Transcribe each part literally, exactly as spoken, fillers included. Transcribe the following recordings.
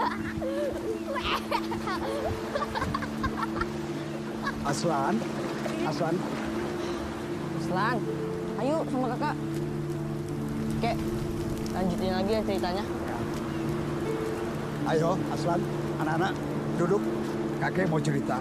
Aslan, Aslan. Aslan, ayo sama kakak. Kek, lanjutin lagi ya ceritanya. Ayo, Aslan, anak-anak, duduk. Kakek mau cerita.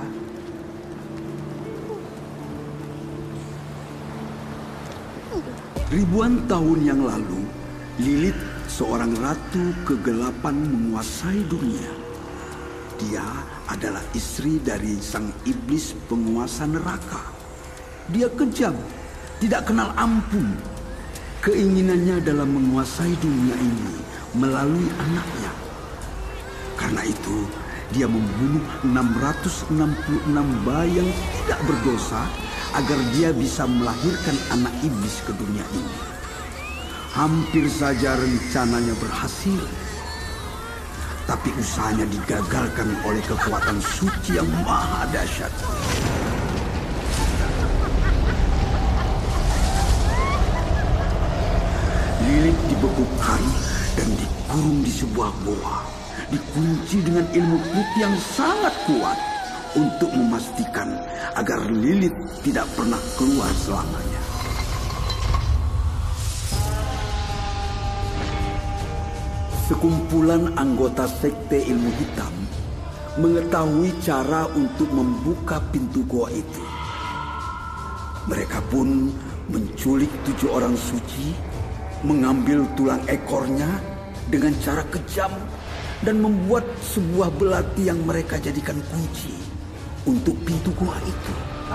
Ribuan tahun yang lalu, Lilith, seorang ratu kegelapan, menguasai dunia. Dia adalah istri dari sang iblis penguasa neraka. Dia kejam, tidak kenal ampun. Keinginannya dalam menguasai dunia ini melalui anaknya. Karena itu, dia membunuh enam ratus enam puluh enam bayi yang tidak berdosa agar dia bisa melahirkan anak iblis ke dunia ini. Hampir saja rencananya berhasil. Tapi usahanya digagalkan oleh kekuatan suci yang maha dahsyat. Lilith dibekukan dan dikurung di sebuah goa. Dikunci dengan ilmu putih yang sangat kuat untuk memastikan agar Lilith tidak pernah keluar selamanya. Sekumpulan anggota sekte ilmu hitam mengetahui cara untuk membuka pintu goa itu. Mereka pun menculik tujuh orang suci, mengambil tulang ekornya dengan cara kejam, dan membuat sebuah belati yang mereka jadikan kunci untuk pintu gua itu.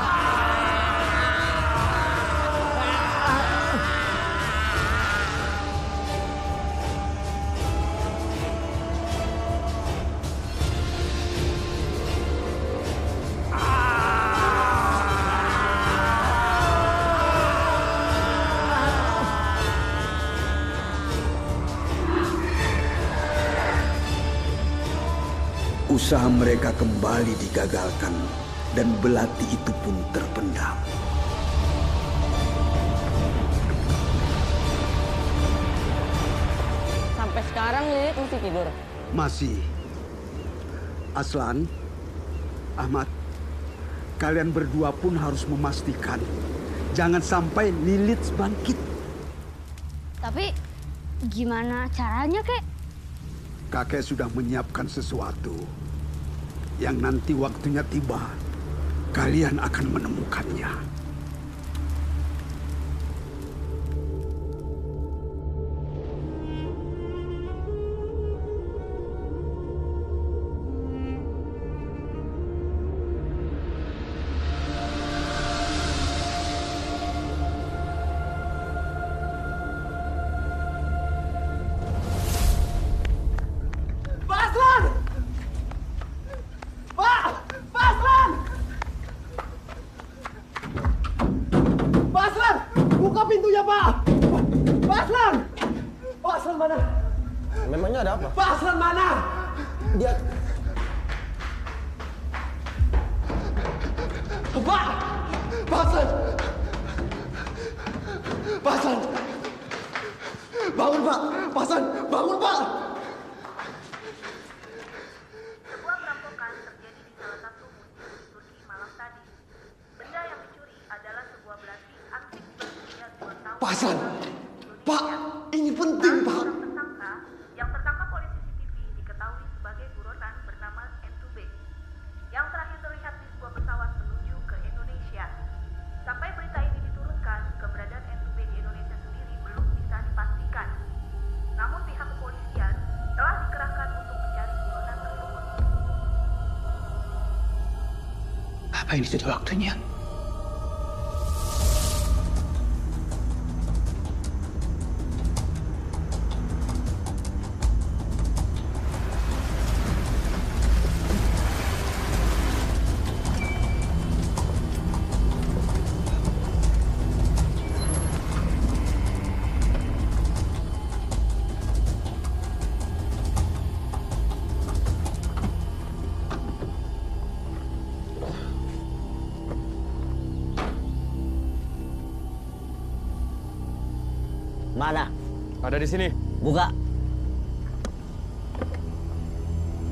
Usaha mereka kembali digagalkan dan belati itu pun terpendam. Sampai sekarang Lilith masih tidur? Masih. Aslan, Ahmad, kalian berdua pun harus memastikan jangan sampai Lilith bangkit. Tapi gimana caranya, Kek? Kakek sudah menyiapkan sesuatu yang nanti waktunya tiba, kalian akan menemukannya. Apa ini sudah waktunya? Mana? Ada di sini. Buka.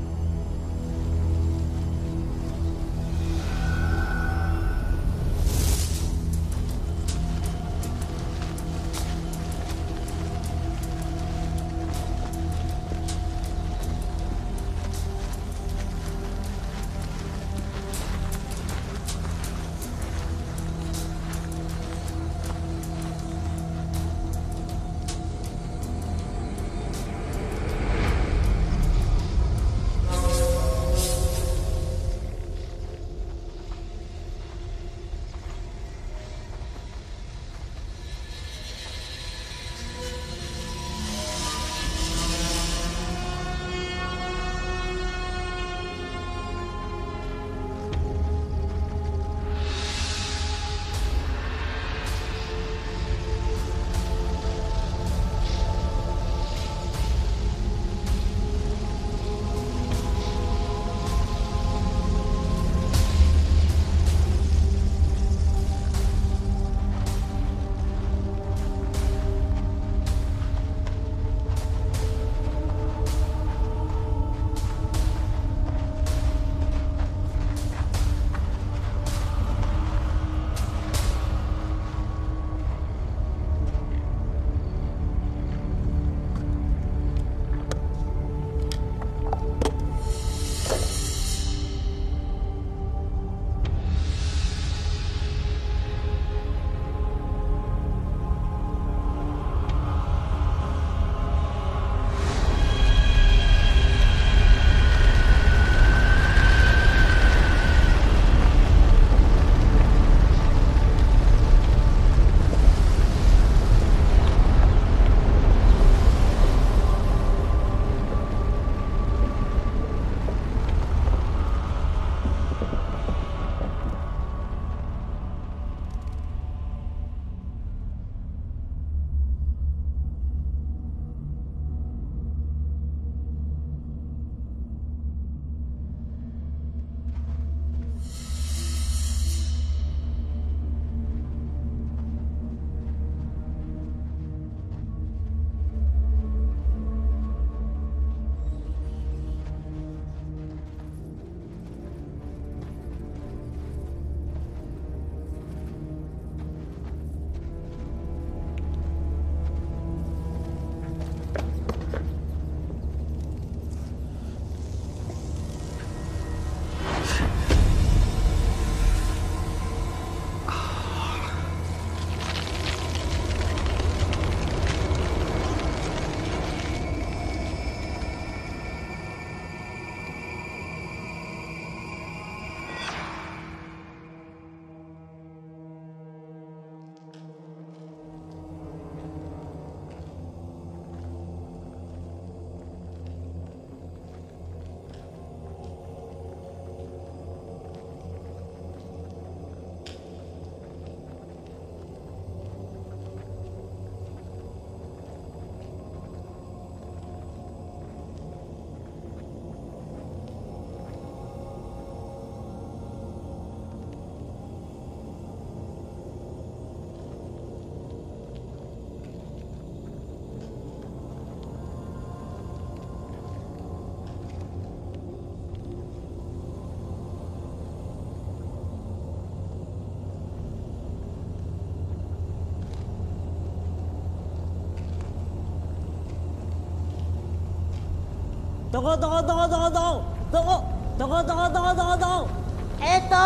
Tunggu, tunggu, tunggu, tunggu, tunggu. Tunggu, tunggu, tunggu, tunggu, tunggu, tunggu. Itu.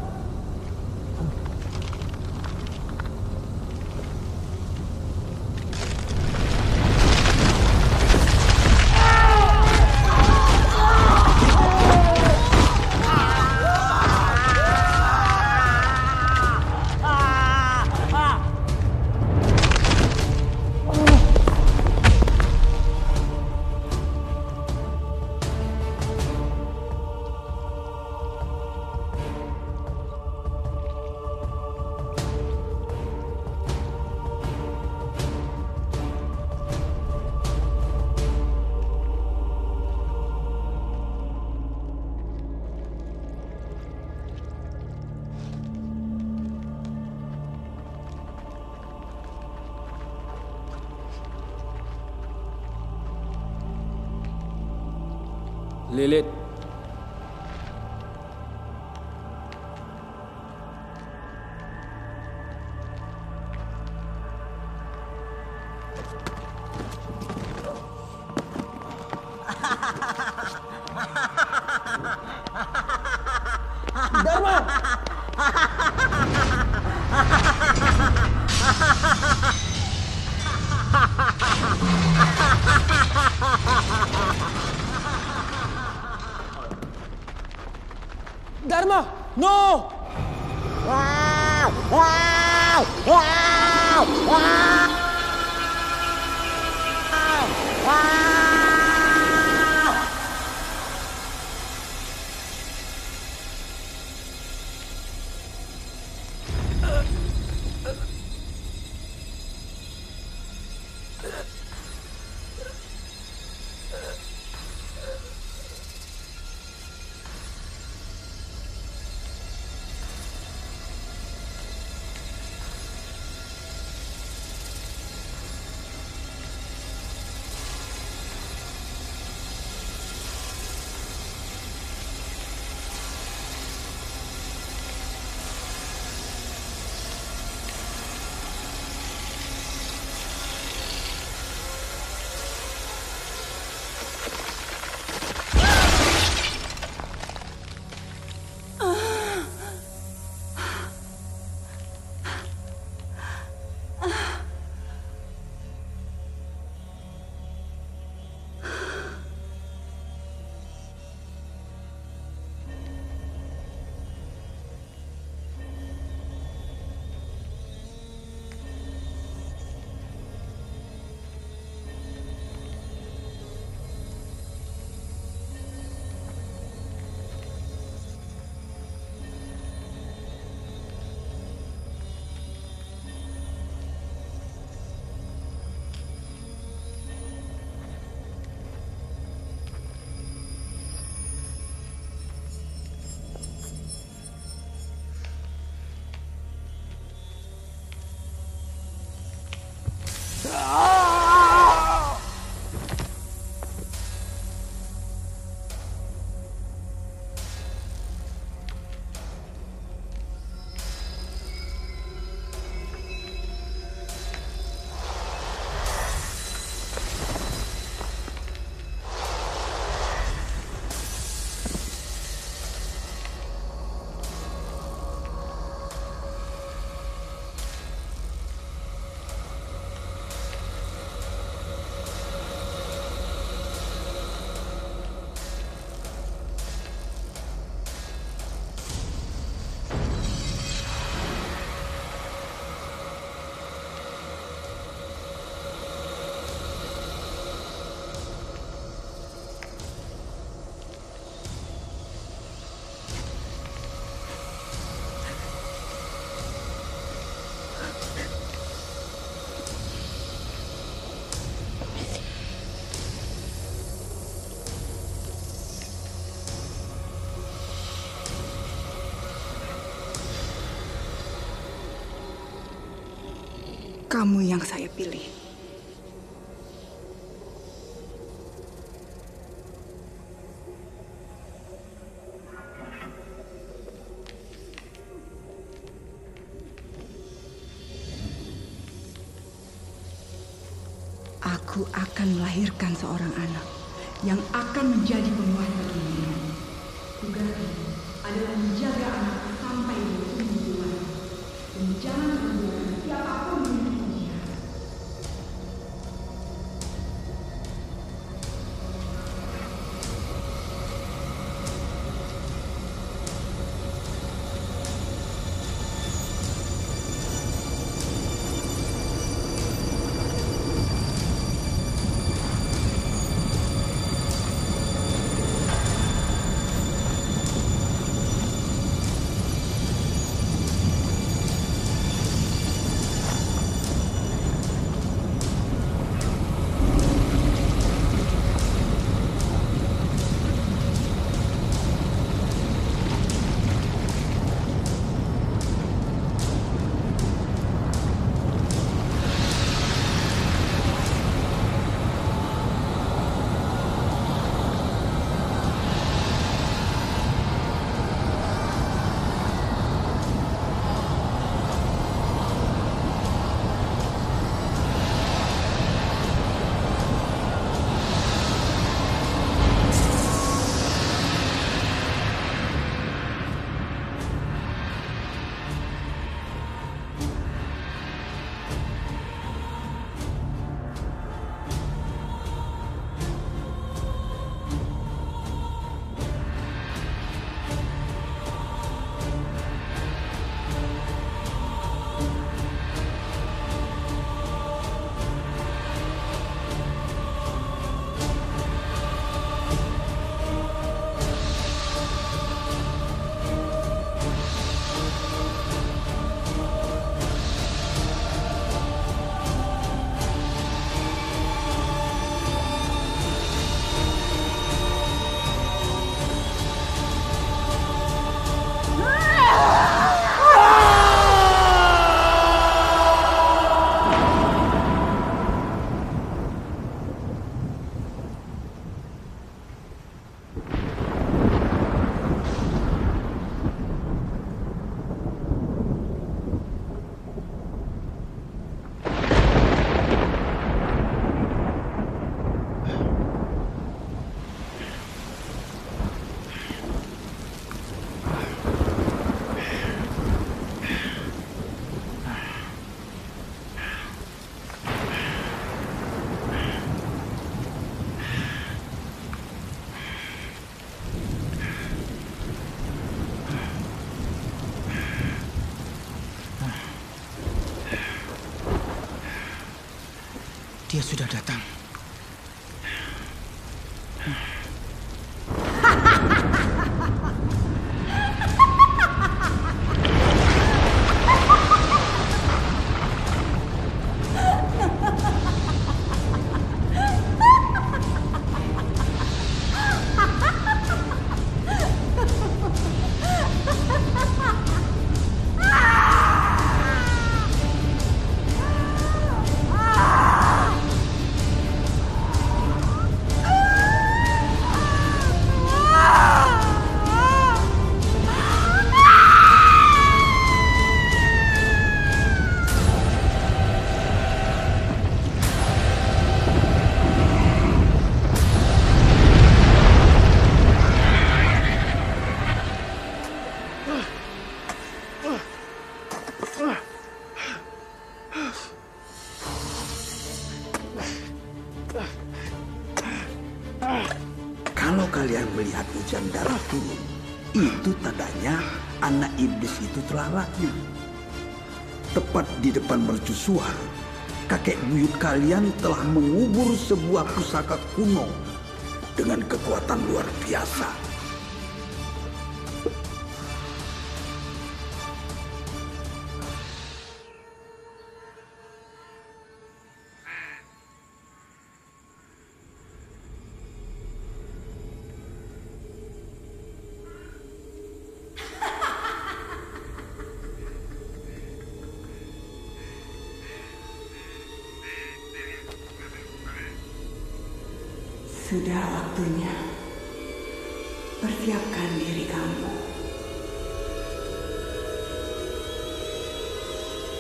Lilith. Dharma! Dharma, no! Wow! Wow! Wow! Wow! Wow! Kamu yang saya pilih. Aku akan melahirkan seorang anak yang akan menjadi penguasa dunia. Tugasku adalah menjaga anakku sampai dia tumbuh dewasa dan jangan membiarkan siapapun menyentuh dia. Dia sudah datang. Kalau kalian melihat hujan darah turun, itu tandanya anak iblis itu telah lahir. Tepat di depan mercusuar, kakek buyut kalian telah mengubur sebuah pusaka kuno dengan kekuatan luar biasa. Sudah waktunya. Persiapkan diri kamu.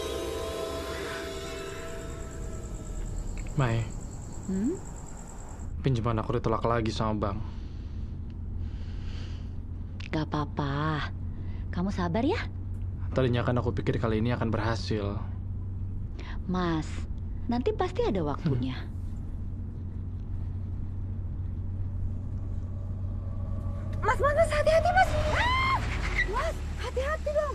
Mai. Hmm? pinjaman aku ditolak lagi sama bank. Gak apa-apa. Kamu sabar ya. Tadinya kan aku pikir kali ini akan berhasil. Mas, nanti pasti ada waktunya. Mas, mas, mas, hati-hati, mas. Ah! Mas, hati-hati dong.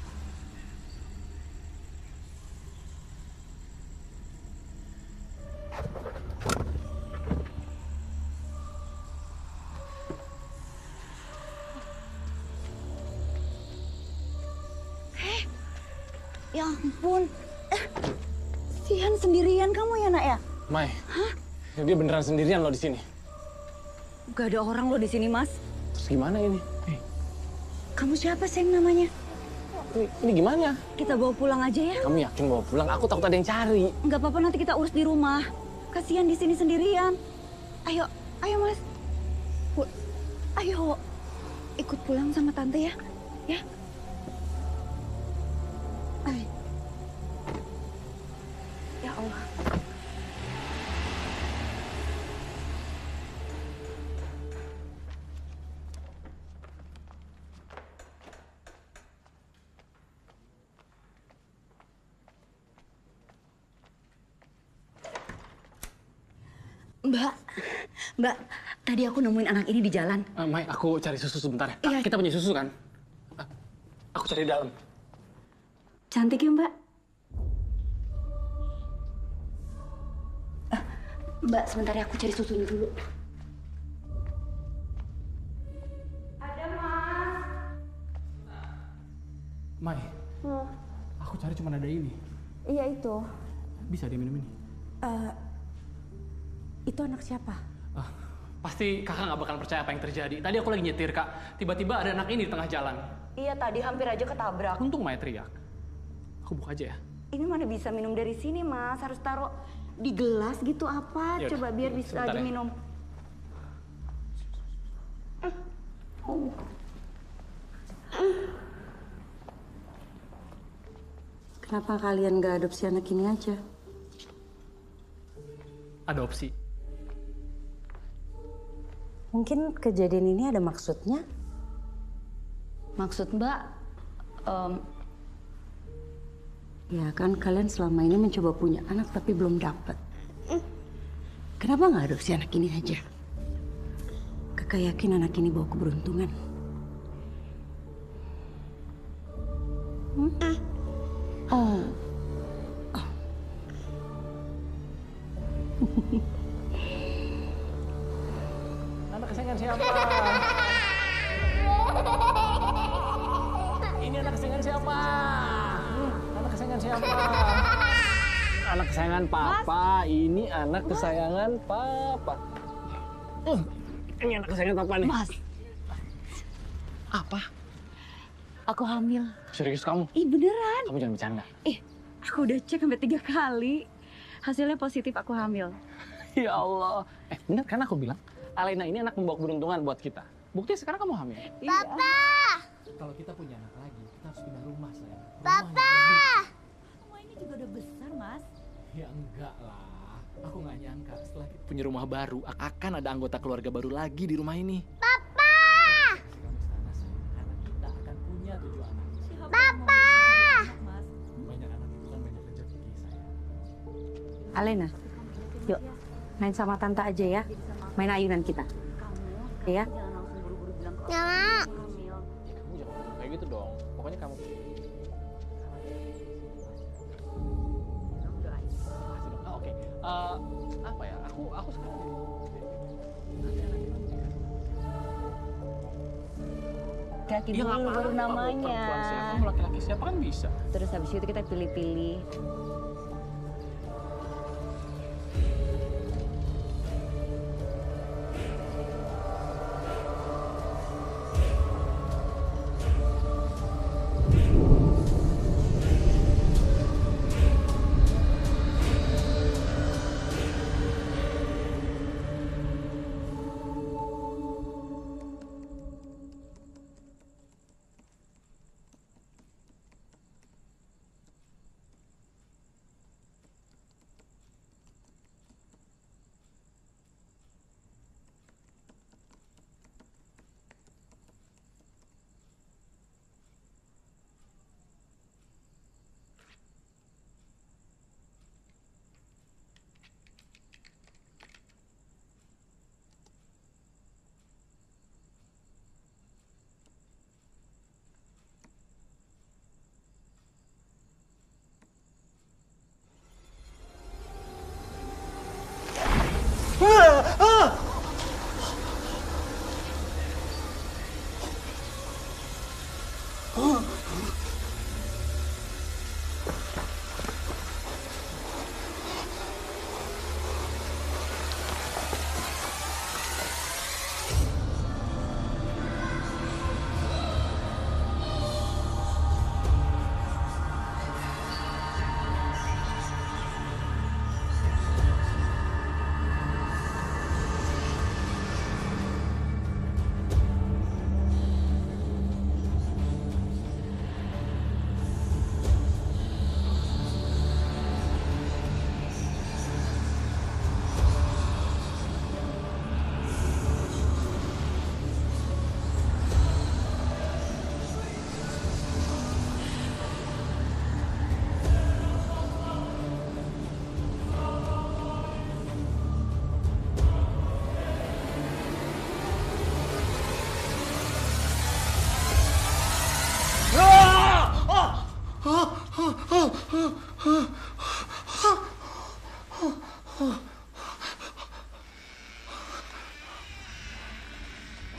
Eh, ya ampun. Eh, Sihan sendirian kamu ya, Nak ya? Mai, Hah? Dia beneran sendirian loh di sini. Gak ada orang loh di sini, Mas. Terus gimana ini? Eh. Kamu siapa, Seng, namanya? Ini, ini gimana? Kita bawa pulang aja ya? Kamu yakin bawa pulang? Aku takut ada yang cari. Nggak apa-apa, nanti kita urus di rumah. Kasihan di sini sendirian. Ayo, ayo Mas. Pu- ayo, ikut pulang sama Tante ya. Ya. Ayo. Ya Allah. Mbak, Mbak, tadi aku nemuin anak ini di jalan. Uh, Mai, aku cari susu sebentar ya. Iya. Ah, kita punya susu kan? Uh, aku cari di dalam. Cantik ya, Mbak? Eh, Mbak, sebentar ya, aku cari susunya dulu. Ada, Mas. Mai, Hmm. aku cari cuma ada ini. Iya, itu. Bisa dia minum ini? Uh, itu anak siapa? Uh, pasti kakak nggak bakal percaya apa yang terjadi. Tadi aku lagi nyetir, Kak. Tiba-tiba ada anak ini di tengah jalan. Iya, tadi hampir aja ketabrak. Untung Mai teriak. Aku buka aja ya. Ini mana bisa minum dari sini, Mas? Harus taruh di gelas gitu apa? Yaudah, Coba biar bisa sebentar ya. diminum. Oh. Kenapa kalian gak adopsi anak ini aja? Adopsi. Mungkin kejadian ini ada maksudnya? Maksud Mbak, um, Ya kan kalian selama ini mencoba punya anak tapi belum dapat. Kenapa nggak adopsi anak ini aja? Kakak yakin anak ini bawa keberuntungan. Hmm? Oh. Oh. Anak kesayangan siapa? Ini anak kesayangan siapa? Anak kesayangan siapa? Anak kesayangan papa. Ini anak kesayangan papa. Uh, ini anak kesayangan papa nih. Mas. Apa? Aku hamil. Serius kamu? Ih beneran. Kamu jangan bercanda. Eh, aku udah cek sampai tiga kali. Hasilnya positif, aku hamil. Ya Allah. Eh, bener kan aku bilang? Alena ini anak membawa keberuntungan buat kita. Buktinya sekarang kamu hamil. Papa! Kalau kita punya anak lagi, kita harus pindah rumah, sayang. Papa! Rumah ini juga udah besar, Mas. Ya enggak lah. Aku nggak nyangka setelah kita punya rumah baru, akan ada anggota keluarga baru lagi di rumah ini. Papa! Kamu sana, sayang. Anak kita akan punya tujuh anak. Papa! Banyak anak itu kan banyak rezeki, sayang. Alena, yuk main sama tante aja ya. Main ayunan kita. Ya. Nggak mau. Kamu jangan ngomong kayak gitu dong. Pokoknya kamu. Oh, Oke, Eh, apa ya? Aku aku sekarang. Laki Iya, dulu nggak baru apa-apa, namanya. perempuan siapa, mau laki-laki siapa kan bisa. Terus habis itu kita pilih-pilih.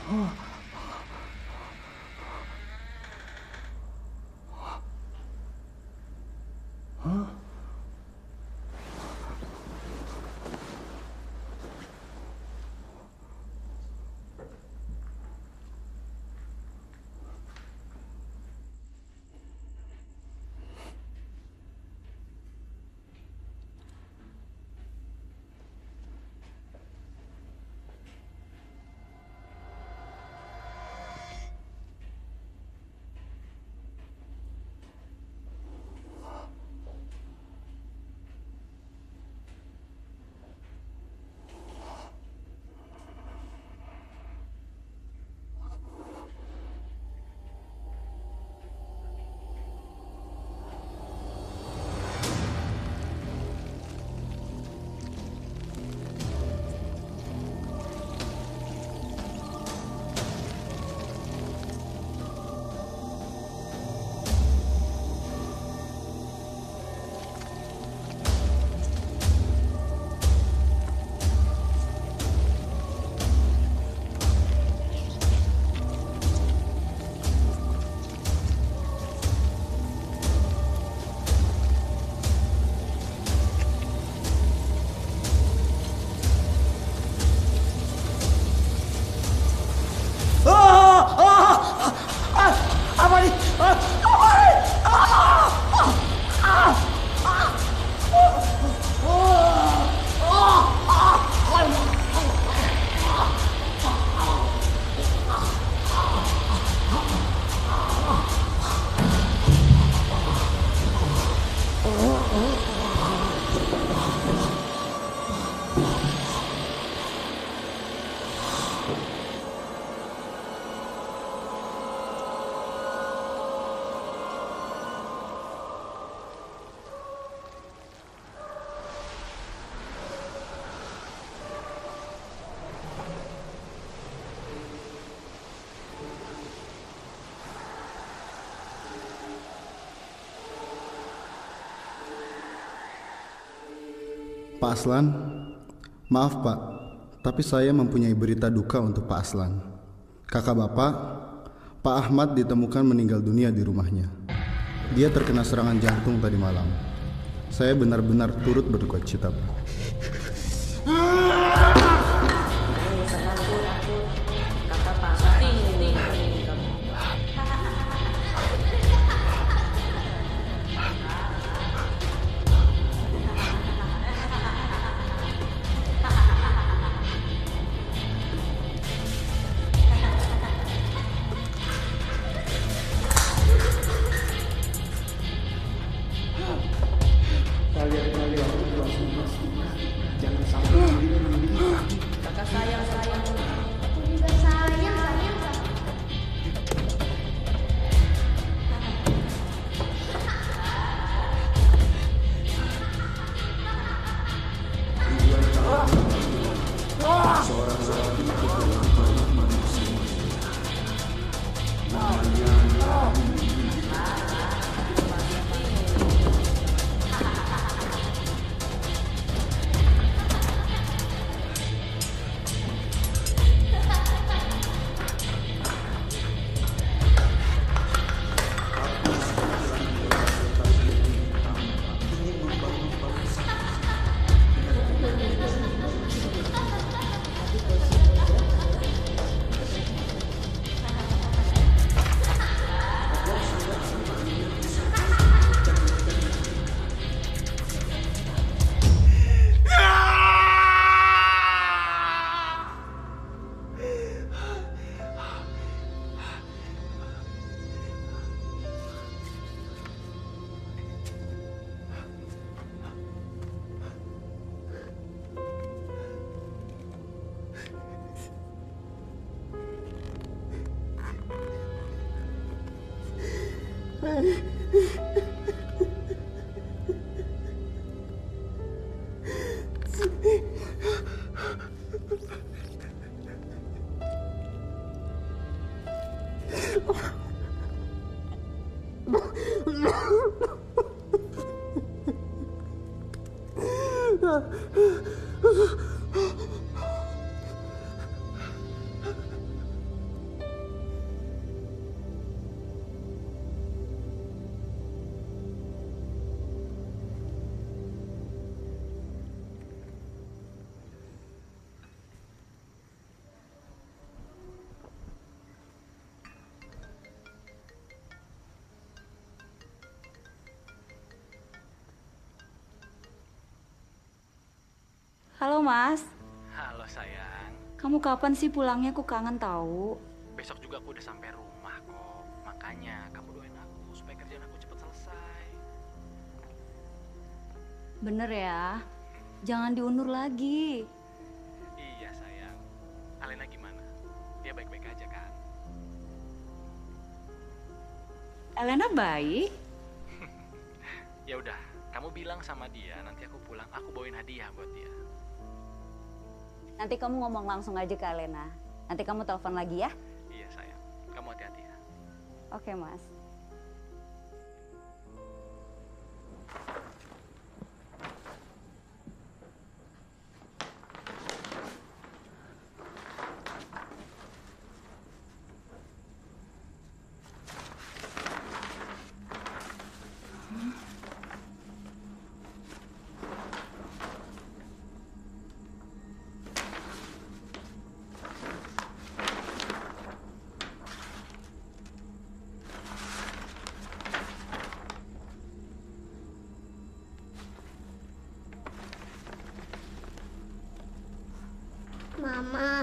Pak Aslan, maaf Pak, tapi saya mempunyai berita duka untuk Pak Aslan. Kakak Bapak, Pak Ahmad ditemukan meninggal dunia di rumahnya. Dia terkena serangan jantung tadi malam. Saya benar-benar turut berduka cita, Pak. Halo Mas. Halo sayang. Kamu kapan sih pulangnya? Aku kangen tahu. Besok juga aku udah sampai rumah kok. Makanya kamu doain aku supaya kerjaan aku cepat selesai. Bener ya? Jangan diundur lagi. Iya sayang. Alena gimana? Dia baik-baik aja kan? Elena baik. Ya udah, kamu bilang sama dia nanti aku pulang aku bawain hadiah buat dia. Nanti kamu ngomong langsung aja ke Elena. Nanti kamu telepon lagi ya. Iya sayang, kamu hati-hati ya. Oke Mas. Mama.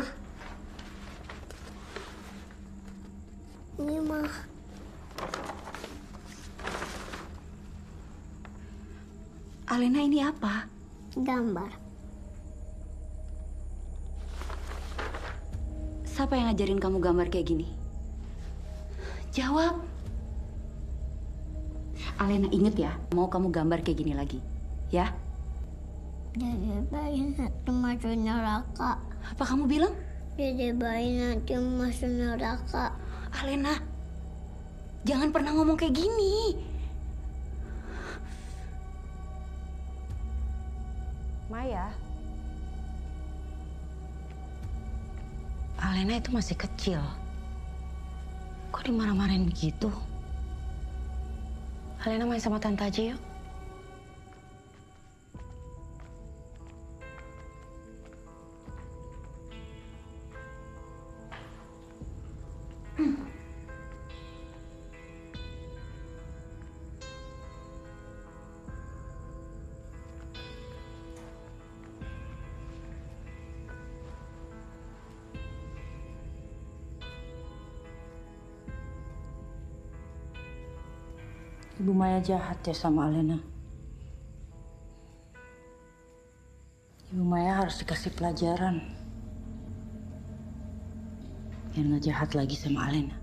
Ini mah. Alena, ini apa? Gambar. Siapa yang ngajarin kamu gambar kayak gini? Jawab. Alena, inget ya, mau kamu gambar kayak gini lagi, ya? Dede bayi nanti masuk neraka. Apa kamu bilang? Dede bayi nanti masuk neraka. Alena, jangan pernah ngomong kayak gini. Maya. Alena itu masih kecil. Kok dimarah-marahin begitu? Alena main sama tante aja yuk. Ibu Maya jahat ya sama Alena. Ibu Maya harus dikasih pelajaran. Biar nggak jahat lagi sama Alena.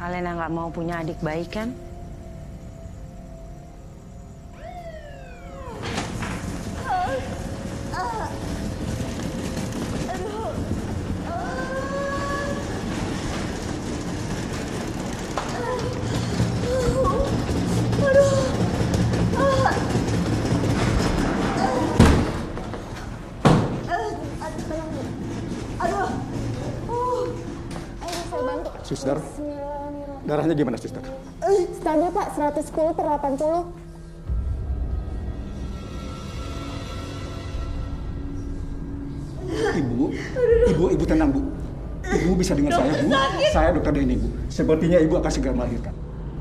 Alena nggak mau punya adik baik kan? Suster, darahnya gimana, suster? Stabil, Pak, seratus sepuluh per delapan puluh. Ibu, ibu, ibu tenang, Bu. Ibu bisa dengar saya, Bu. Saya dokter Denny, Bu. Sepertinya ibu akan segera melahirkan.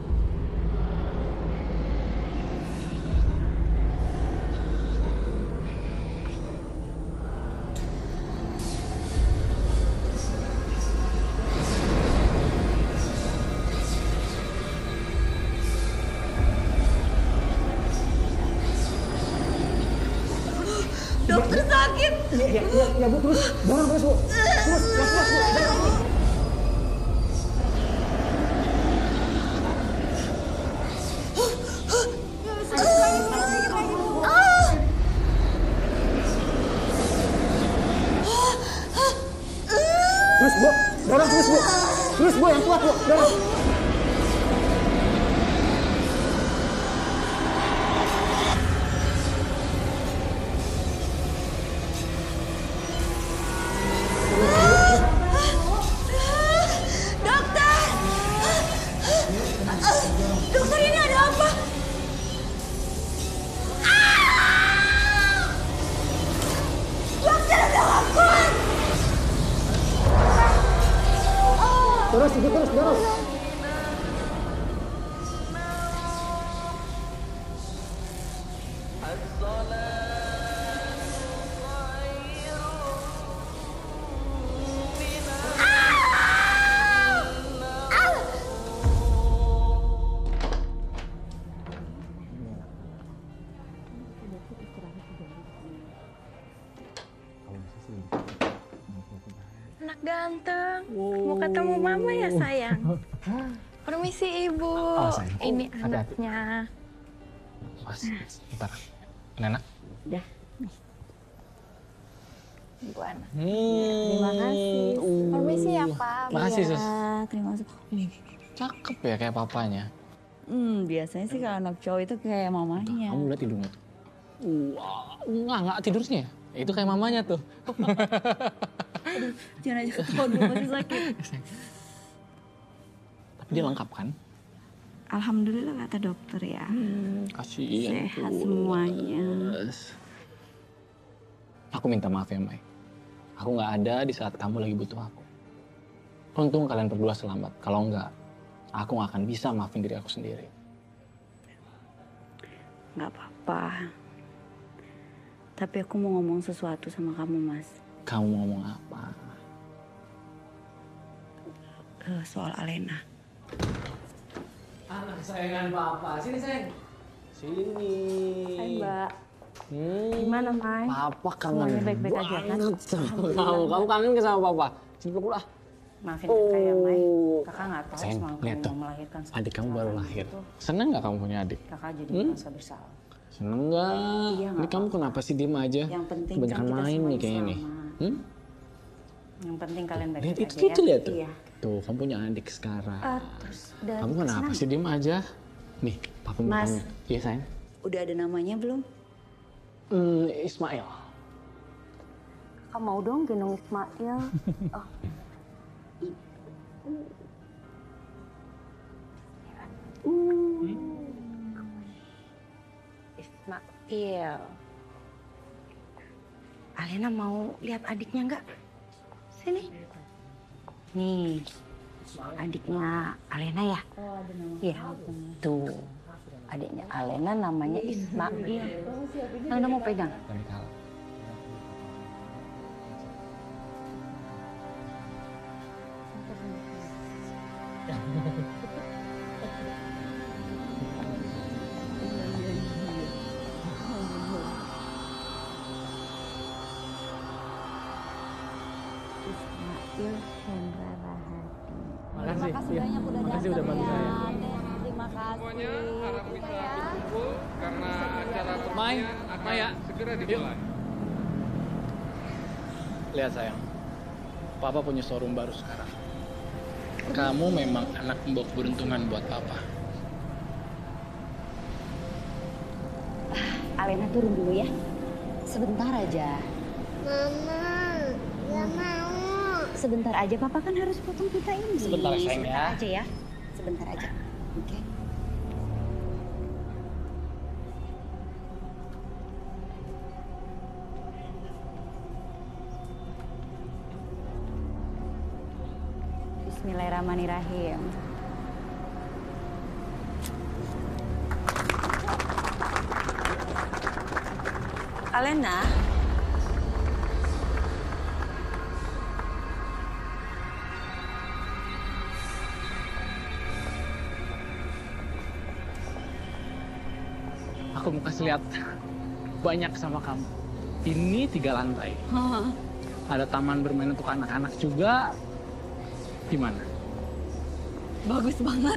Dokter sakit. Iya, iya, iya, ya, Bu, terus. Dorong terus, Bu. Terus, ya, terus, Bu. Dorong. Terus, Bu. Dorong terus, Bu. Terus, Bu, yang kuat, Bu. Dorong. Dokter, ini ada apa? Dokter, udah gak kuat. Terus, Ibu, terus, dorong. Anak ganteng, mau ketemu mama ya sayang? Permisi ibu, Oh, sayang. ini Hati-hati. anaknya. Mas, bentar. Nenek. Udah, nih. Ibu anak. Hmm. Terima kasih. Permisi ya Pak. Makasih, Sus. Terima kasih. Cakep ya kayak papanya. Hmm, biasanya sih kalau anak cowok itu kayak mamanya. Kamu lihat hidungnya tuh. Wah, enggak, enggak tidurnya. Itu kayak mamanya tuh. Aduh, jangan aja ketawa dulu, masih sakit. Tapi dia lengkap kan? Alhamdulillah kata dokter ya. Hmm, kasihan Sehat tuh. semuanya. Aku minta maaf ya, Mai. Aku nggak ada di saat kamu lagi butuh aku. Untung kalian berdua selamat. Kalau enggak, aku nggak akan bisa maafin diri aku sendiri. Nggak apa-apa. Tapi aku mau ngomong sesuatu sama kamu, Mas. Kamu mau ngomong apa? Uh, soal Alena. Anak kesayangan Papa. Sini, sayang. Sini. Hai Mbak. Hmm. Gimana Mai? Papa kangen Semuanya baik-baik aja kan? sama kamu. Kamu kangen ke sama Papa? Sini peluk lah. Maafin kakak ya Mai. Kakak nggak tahu Sayang, semalam lihat kamu tuh. mau melahirkan. Adik kamu baru lahir. Seneng nggak kamu punya adik? Kakak jadi Hmm? merasa bersalah. Seneng nggak? Iya, Ini nggak kamu kenapa sih diem aja? Yang penting kan Kebanyakan kita main semua nih kayaknya nih. sama. Hmm? Yang penting kalian Lihat baik-baik itu, aja itu ya. lihat tuh. Iya. Tuh, kamu punya adik sekarang. Ah, terus dan Kamu kenapa senang. sih diem aja? Nih, Papa mau Mas. tanya. Iya, sayang. Udah ada namanya belum? Hmm, Ismail. Kakak mau dong gendong Ismail. Oh. Ismail. Alena mau lihat adiknya nggak? Sini. Nih, adiknya Alena ya? Iya, tuh. Adiknya Alena namanya Ismail. Alena mau pegang? Ismail Hendra Rahadi. kasih. kasih Ya, banyak udah makasih udah datang bantu ya. saya. Terima kasih. Semuanya harap bisa Ya. berkumpul karena acara Mai, berikutnya akan Maya, segera yuk. dimulai. Lihat sayang, Papa punya showroom baru sekarang. Kamu memang anak pembawa keberuntungan buat Papa. Alena turun dulu ya. Sebentar aja. Mama, gak mau. Sebentar aja, Papa kan harus potong pita ini. Sebentar, sayang, Sebentar ya. aja ya. Sebentar aja. Oke. Bismillahirrahmanirrahim. Alena, Aku mau kasih lihat banyak sama kamu. Ini tiga lantai. Ada taman bermain untuk anak-anak juga. Gimana? Bagus banget.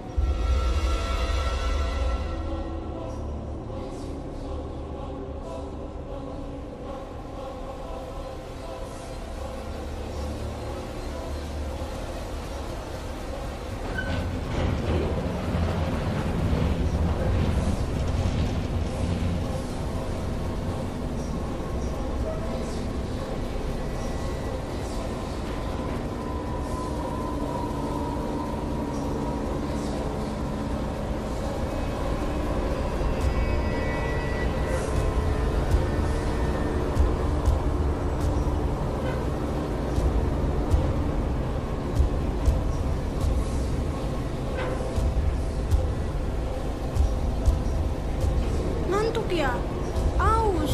Ngantuk ya? Aus.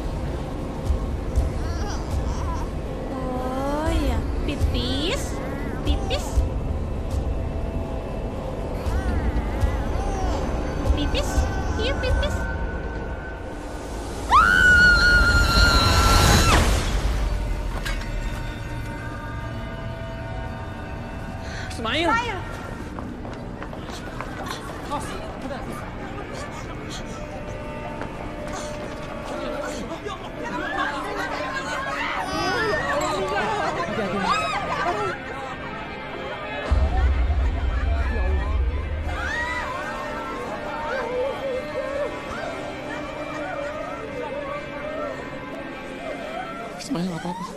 Oh iya, pipis, pipis, pipis, iya pipis. Ismail. Ismail. Ismail nggak apa-apa.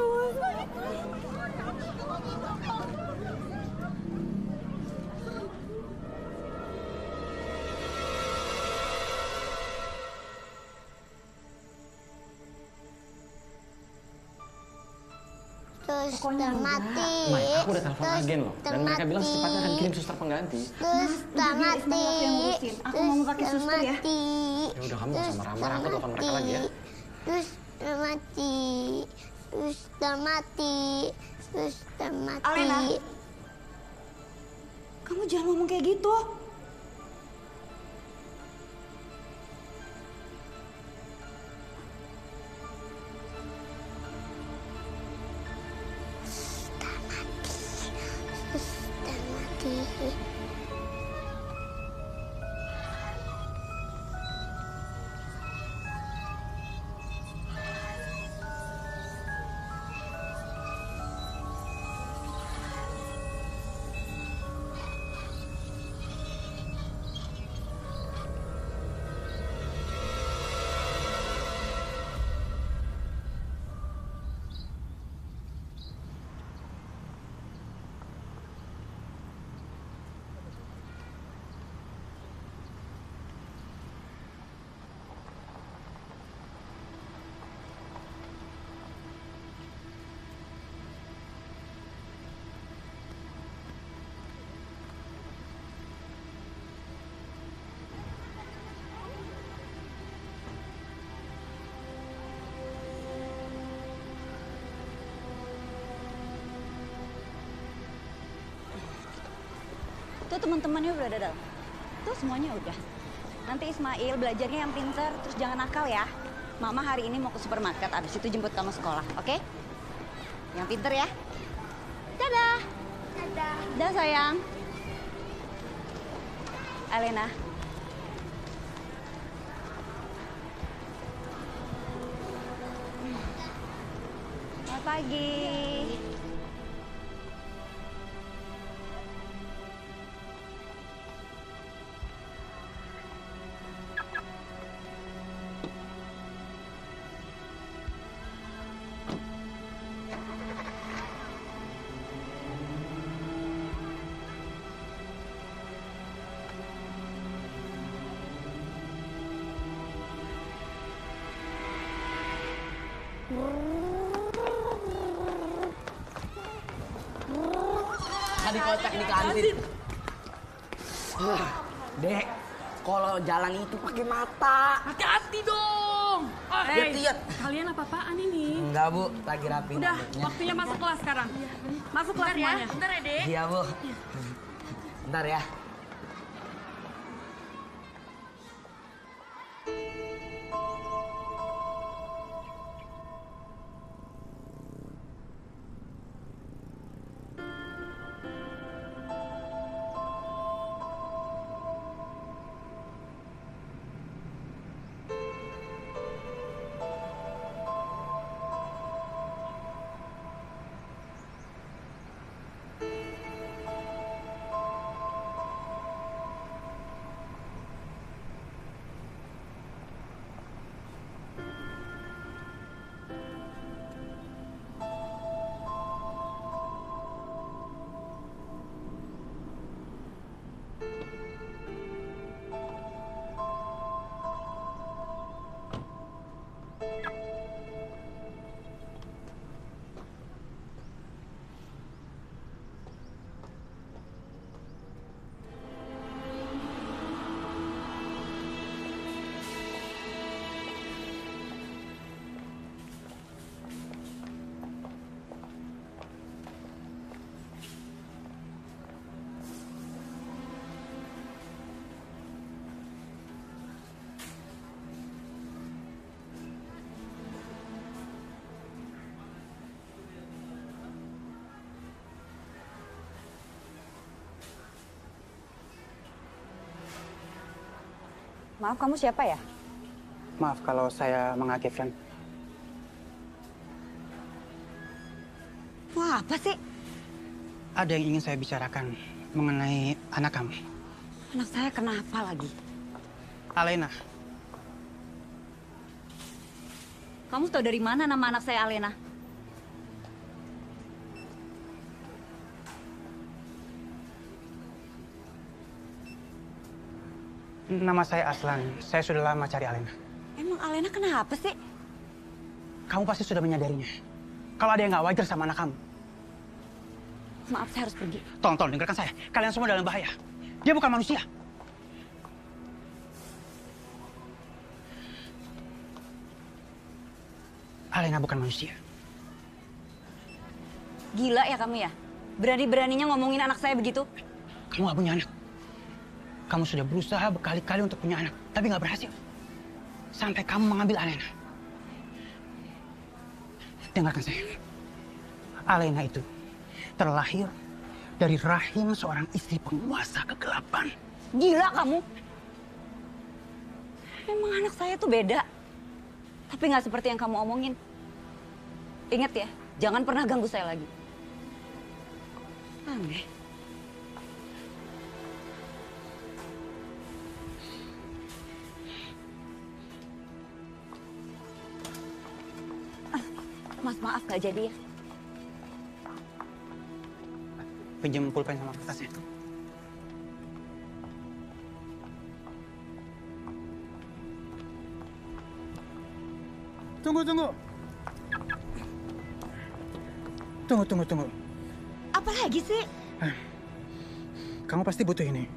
Suster mati. Mai, aku udah telepon agen loh. Dan mereka bilang secepatnya akan kirim suster pengganti. Suster mati. Aku mau pakai suster ya. Ya udah, kamu gak usah marah-marah. Aku telepon mereka lagi ya. Suster mati. Suster mati. Suster mati. Alena. Kamu jangan ngomong kayak gitu. Suster mati. Tuh teman-temannya udah ada dalam. Tuh semuanya udah. Nanti Ismail belajarnya yang pinter, terus jangan nakal ya. Mama hari ini mau ke supermarket, abis itu jemput kamu sekolah, oke? Yang pinter ya. Dadah. Dah sayang. Alena. Selamat pagi. Tadi kocak di kantin. Dek, kalau jalan itu pakai mata. Hati-hati dong. Oh, Lihat, hey, lihat. kalian apa-apaan ini? Enggak, Bu, lagi rapi. Udah, rambutnya. waktunya masuk kelas sekarang. Masuk kelas Bentar ya, semuanya. bentar ya, Dek. Iya, Bu. Bentar ya. Maaf, kamu siapa ya? Maaf kalau saya mengagifkan. Wah, apa sih? Ada yang ingin saya bicarakan mengenai anak kamu. Anak saya kenapa lagi? Alena. Kamu tahu dari mana nama anak saya Alena? Nama saya Aslan. Saya sudah lama cari Alena. Emang Alena kenapa sih? Kamu pasti sudah menyadarinya. Kalau ada yang nggak wajar sama anak kamu. Maaf, saya harus pergi. Tolong, tolong dengarkan saya. Kalian semua dalam bahaya. Dia bukan manusia. Alena bukan manusia. Gila ya kamu ya? Berani-beraninya ngomongin anak saya begitu? Kamu nggak punya anak. Kamu sudah berusaha berkali-kali untuk punya anak, tapi nggak berhasil. Sampai kamu mengambil Alena. Dengarkan saya. Alena itu terlahir dari rahim seorang istri penguasa kegelapan. Gila kamu. Memang anak saya tuh beda. Tapi nggak seperti yang kamu omongin. Ingat ya, jangan pernah ganggu saya lagi. Aneh. Mas, maaf gak jadi ya. Pinjam pulpen sama kertasnya. Tunggu, tunggu. Tunggu, tunggu, tunggu. Apa lagi sih? Kamu pasti butuh ini.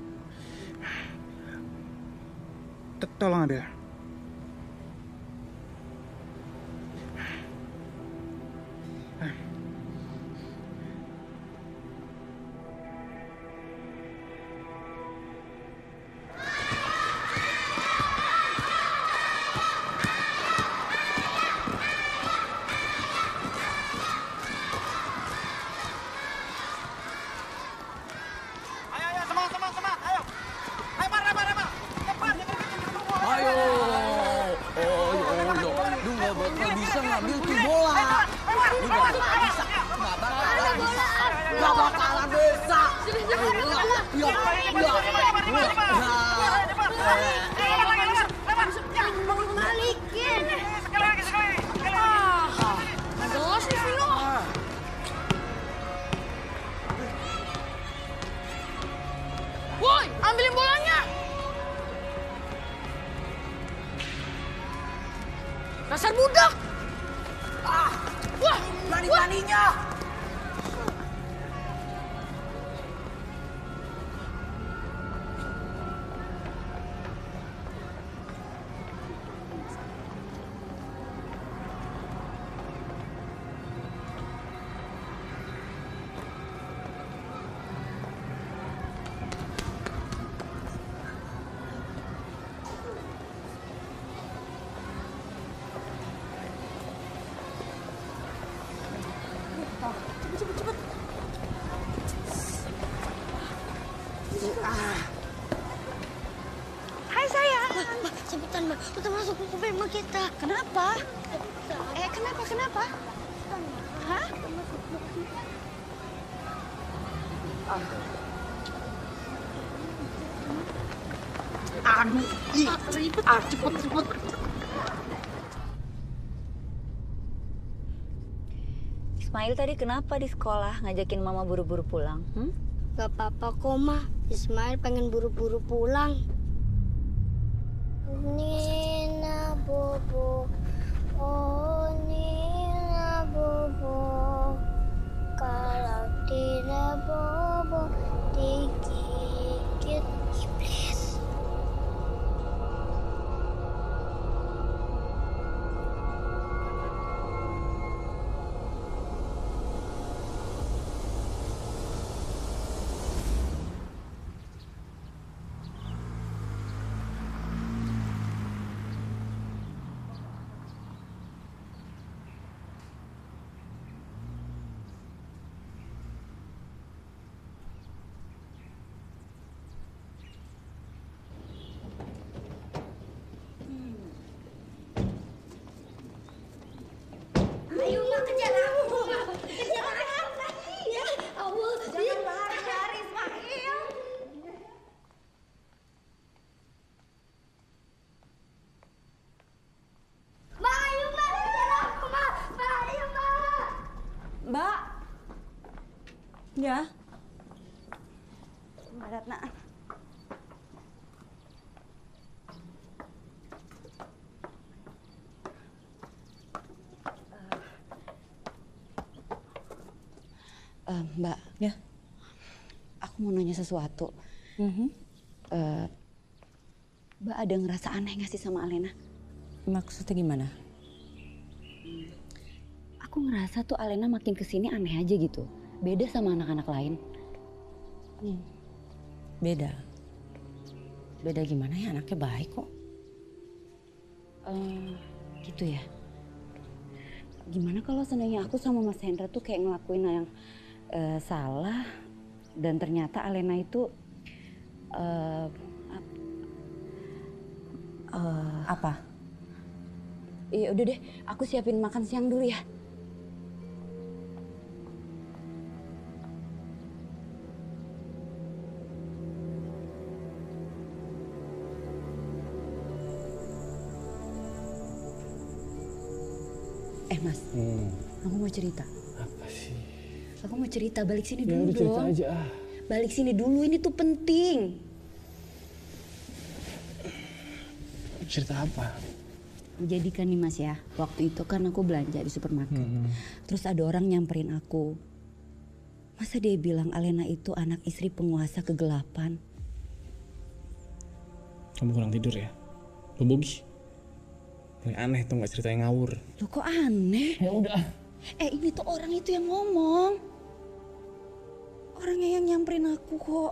T- Tolong ambil. Balikin. Sekali lagi, sekali. Aduh, sih lo. Woi, ambilin bolanya. Dasar budak. Ah, wah, berani-beraninya. Hai sayang. Mbak, cepetan mbak, kita masuk ke mobil mbak kita. Kenapa? Eh, kenapa, kenapa? Hah? Aduh, ih, cepet, ah, cepet, cepet. Ismail tadi kenapa di sekolah ngajakin mama buru-buru pulang? Hmm? Gak apa-apa kok mah, Ismail pengen buru-buru pulang. Nina Bobo, oh Nina Bobo, kalau tidak Bobo digigit iblis. Ayo mak, kejar aku. Kejar aku lagi. Ya Allah, jangan lari-lari Ismail. Mbak, ayo mbak, kejar aku mbak. Mbak, ayo mbak. Mbak. Ya. Mbak Ratna. Uh, Mbak, ya, aku mau nanya sesuatu. Mm-hmm. Uh, Mbak ada ngerasa aneh nggak sih sama Alena? Maksudnya gimana? Aku ngerasa tuh Alena makin kesini aneh aja gitu. Beda sama anak-anak lain. Hmm. Beda. Beda gimana ya? Anaknya baik kok. Uh, gitu ya. Gimana kalau seandainya aku sama Mas Hendra tuh kayak ngelakuin yang Uh, salah dan ternyata Alena itu uh, uh, apa? Iya udah deh, aku siapin makan siang dulu ya. Eh Mas, hmm. aku mau cerita. Apa sih? Aku mau cerita, balik sini ya, dulu cerita dong. Aja. Balik sini dulu, ini tuh penting. Cerita apa? Jadi kan nih Mas ya, waktu itu kan aku belanja di supermarket. Hmm. Terus ada orang nyamperin aku. Masa dia bilang Alena itu anak istri penguasa kegelapan? Kamu kurang tidur ya? Lo bogi? Yang aneh tuh gak cerita yang ngawur. Loh kok aneh? Ya udah. Eh ini tuh orang itu yang ngomong. Orangnya yang nyamperin aku kok.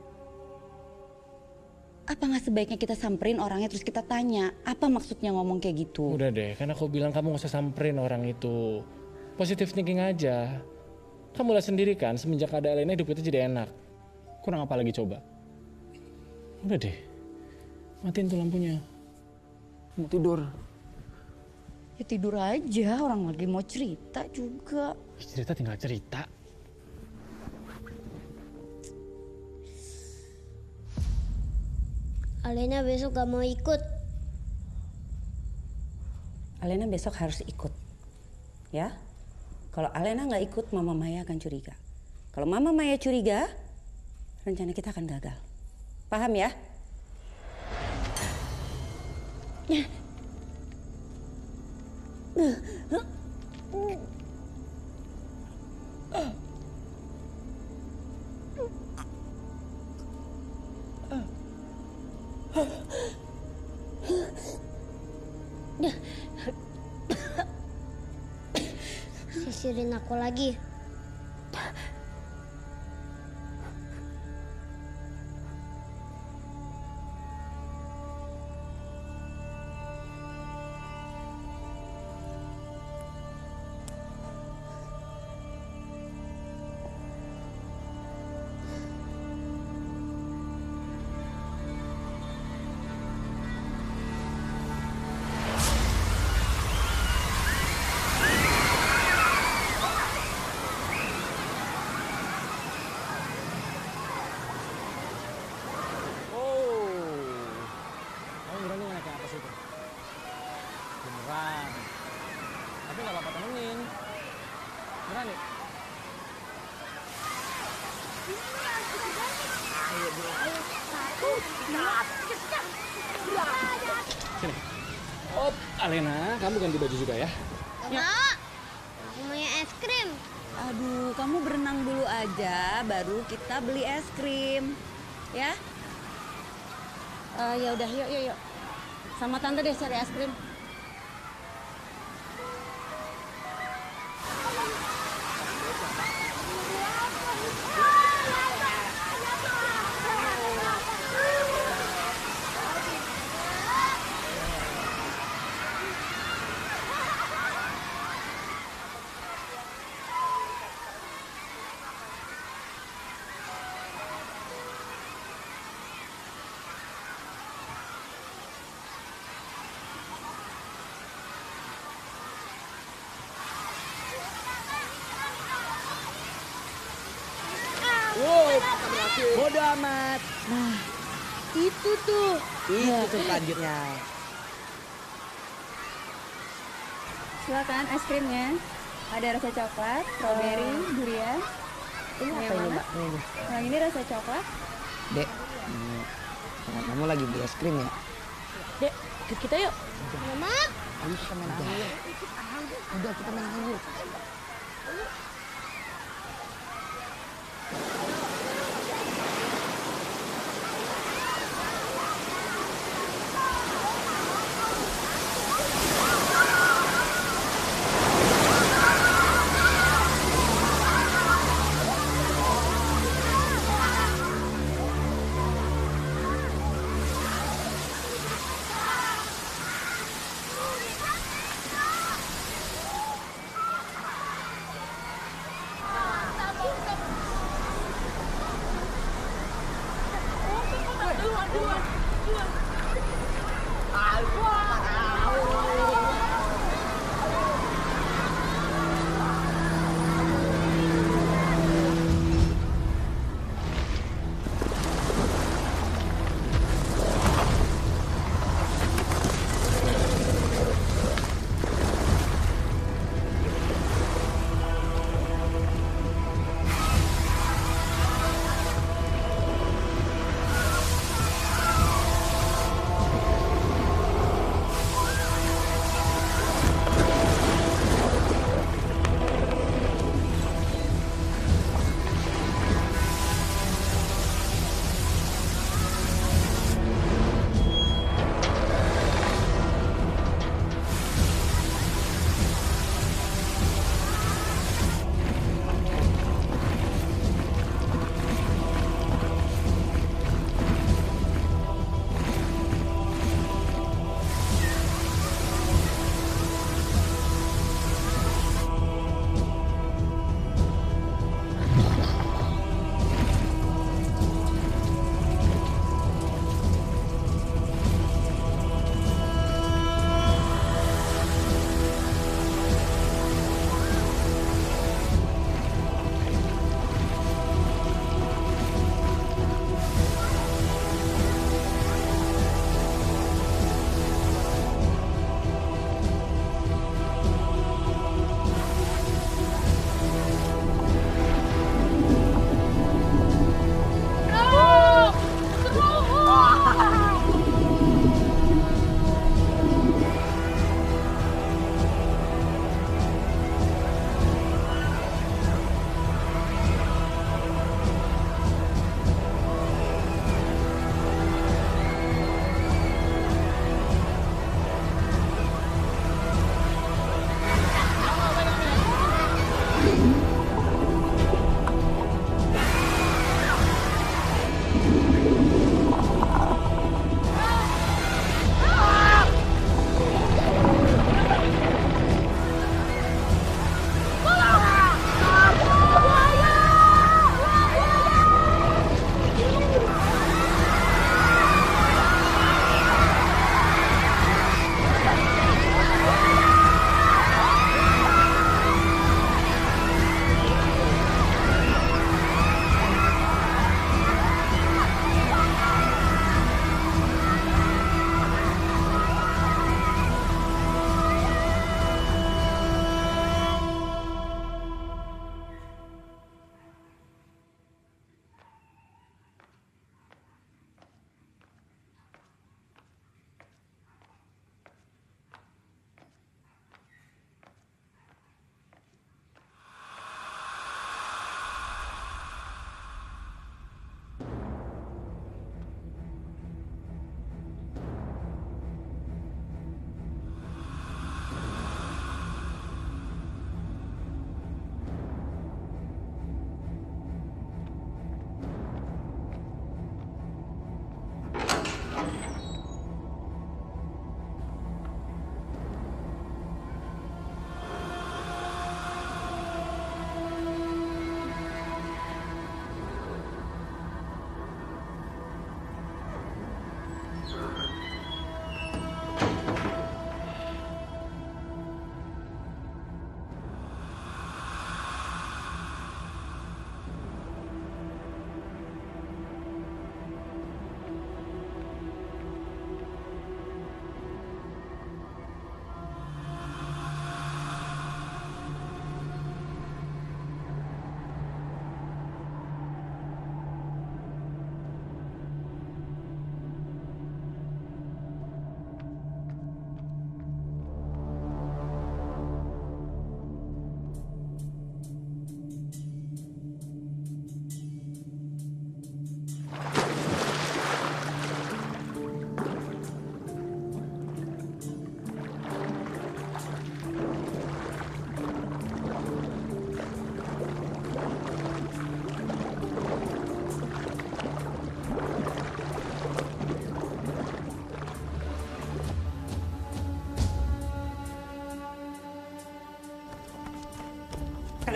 Apa gak sebaiknya kita samperin orangnya terus kita tanya, apa maksudnya ngomong kayak gitu? Udah deh, kan aku bilang kamu gak usah samperin orang itu. Positive thinking aja. Kamu lihat sendiri kan, semenjak ada Alena hidup kita jadi enak. Kurang apa lagi coba? Udah deh, matiin tuh lampunya. Mau tidur. Ya tidur aja, orang lagi mau cerita juga. Cerita tinggal cerita. Alena besok gak mau ikut. Alena besok harus ikut. Ya? Kalau Alena nggak ikut, Mama Maya akan curiga. Kalau Mama Maya curiga, rencana kita akan gagal. Paham ya? Sisirin aku lagi. Sini. Oh, Alena, kamu ganti baju juga ya? Ya. Aku maunya es krim. Aduh, kamu berenang dulu aja, baru kita beli es krim, ya? Uh, ya udah, yuk, yuk, yuk. Sama tante deh cari es krim. Wow, bodo amat. Nah, itu tuh. Itu tuh lanjutnya. Silakan es krimnya. Ada rasa coklat, strawberry, durian. Ini apa ini, Mbak? Ini. Yang ini rasa coklat. Dek, hmm, kamu lagi beli es krim ya? Dek, ikut kita yuk. Mama. Ayo kita main angin. Udah, kita main angin.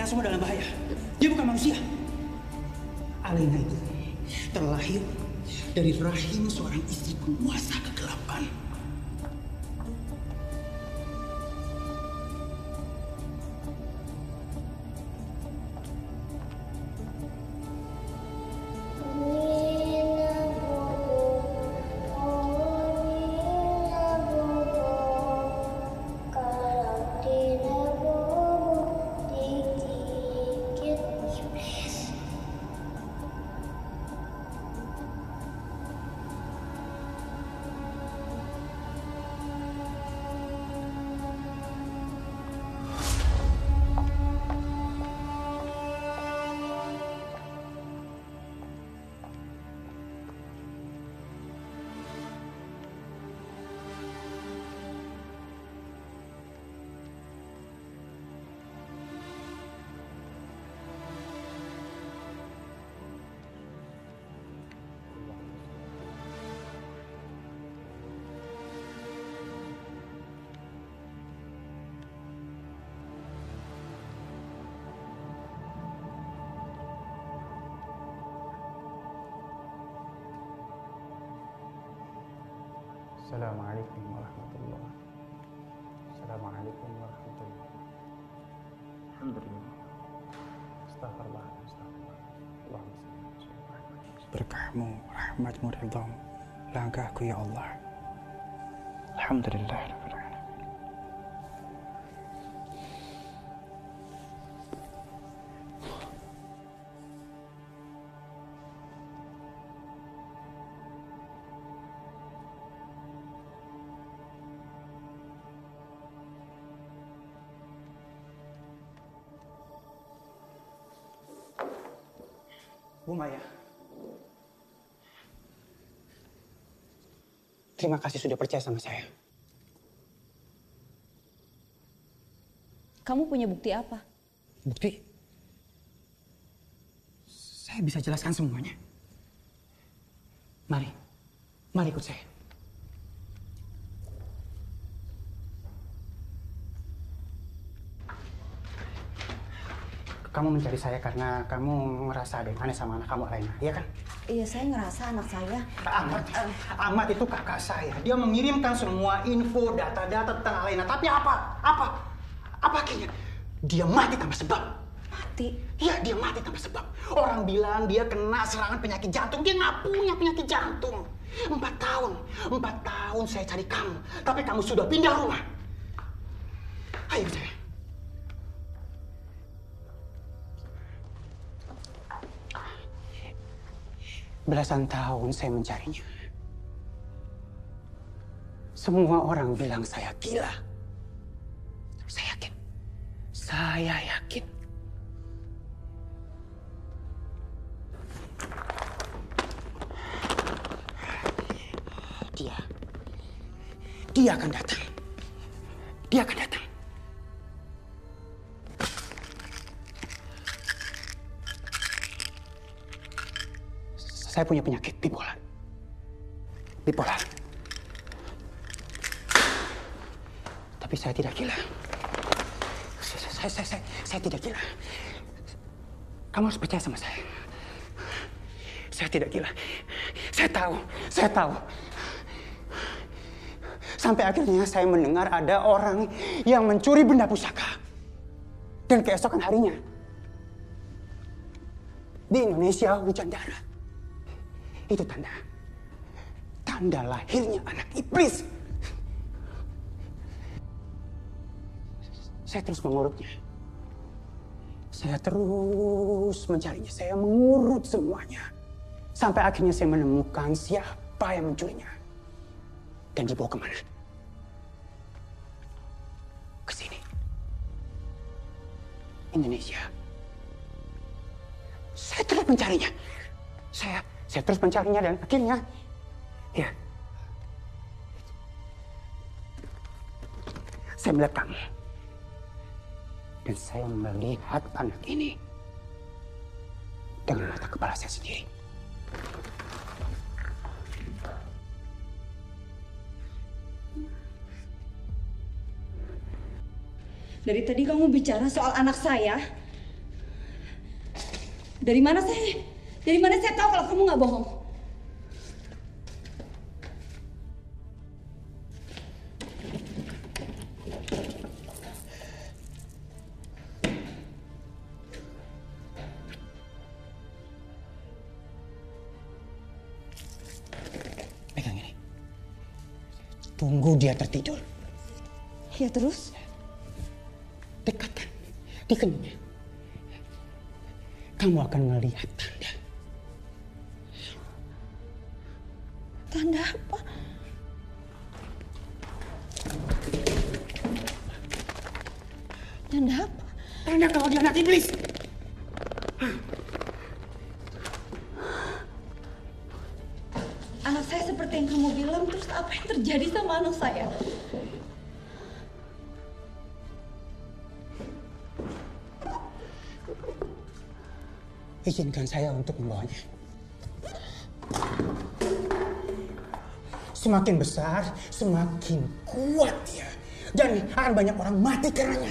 Kalian semua dalam bahaya. Dia bukan manusia. Alena itu terlahir dari rahim seorang istri penguasa kegelapan. Assalamualaikum warahmatullahi. Assalamualaikum warahmatullahi. Alhamdulillah. Astagfirullah. Astagfirullah. Allahumma shalli. Berkahmu, rahmatmu, ridhamu, langkahku ya Allah. Alhamdulillah rabbil alamin. Bu Maya, terima kasih sudah percaya sama saya. Kamu punya bukti apa? Bukti? Saya bisa jelaskan semuanya. Mari, mari ikut saya. Kamu mencari saya karena kamu ngerasa ada yang aneh sama anak kamu, Alena, iya kan? Iya, saya ngerasa anak saya. Ahmad, Ahmad itu kakak saya. Dia mengirimkan semua info, data-data tentang Alena. Tapi apa? Apa? Apa akhirnya? Dia mati tanpa sebab. Mati? Iya, dia mati tanpa sebab. Orang bilang dia kena serangan penyakit jantung. Dia nggak punya penyakit jantung. Empat tahun, empat tahun saya cari kamu. Tapi kamu sudah pindah rumah. Ayo saya. Belasan tahun saya mencarinya. Semua orang bilang saya gila. Saya yakin. Saya yakin. Dia. Dia akan datang. Dia akan datang. Saya punya penyakit bipolar. Bipolar. Tapi saya tidak gila. Saya, saya, saya, saya, saya tidak gila. Kamu harus percaya sama saya. Saya tidak gila. Saya tahu, saya tahu. Sampai akhirnya saya mendengar ada orang yang mencuri benda pusaka. Dan keesokan harinya, di Indonesia hujan darah. Itu tanda. Tanda lahirnya anak iblis. Saya terus mengurutnya. Saya terus mencarinya. Saya mengurut semuanya. Sampai akhirnya saya menemukan siapa yang mencurinya. Dan dibawa kemana? Ke sini. Indonesia. Saya terus mencarinya. Saya Saya terus mencarinya dan akhirnya, ya, saya melihat kamu. Dan saya melihat anak ini dengan mata kepala saya sendiri. Dari tadi kamu bicara soal anak saya, Dari mana saya? Dari mana saya tahu kalau kamu nggak bohong? Pegang ini. Tunggu dia tertidur. Ya terus? Dekatkan di keningnya. Kamu akan melihat tanda. Tanda apa? Tanda apa? Tanda kalau dia anak iblis. Anak saya seperti yang kamu bilang, terus apa yang terjadi sama anak saya? Izinkan saya untuk membawanya. Semakin besar, semakin kuat dia. Dan akan banyak orang mati karenanya.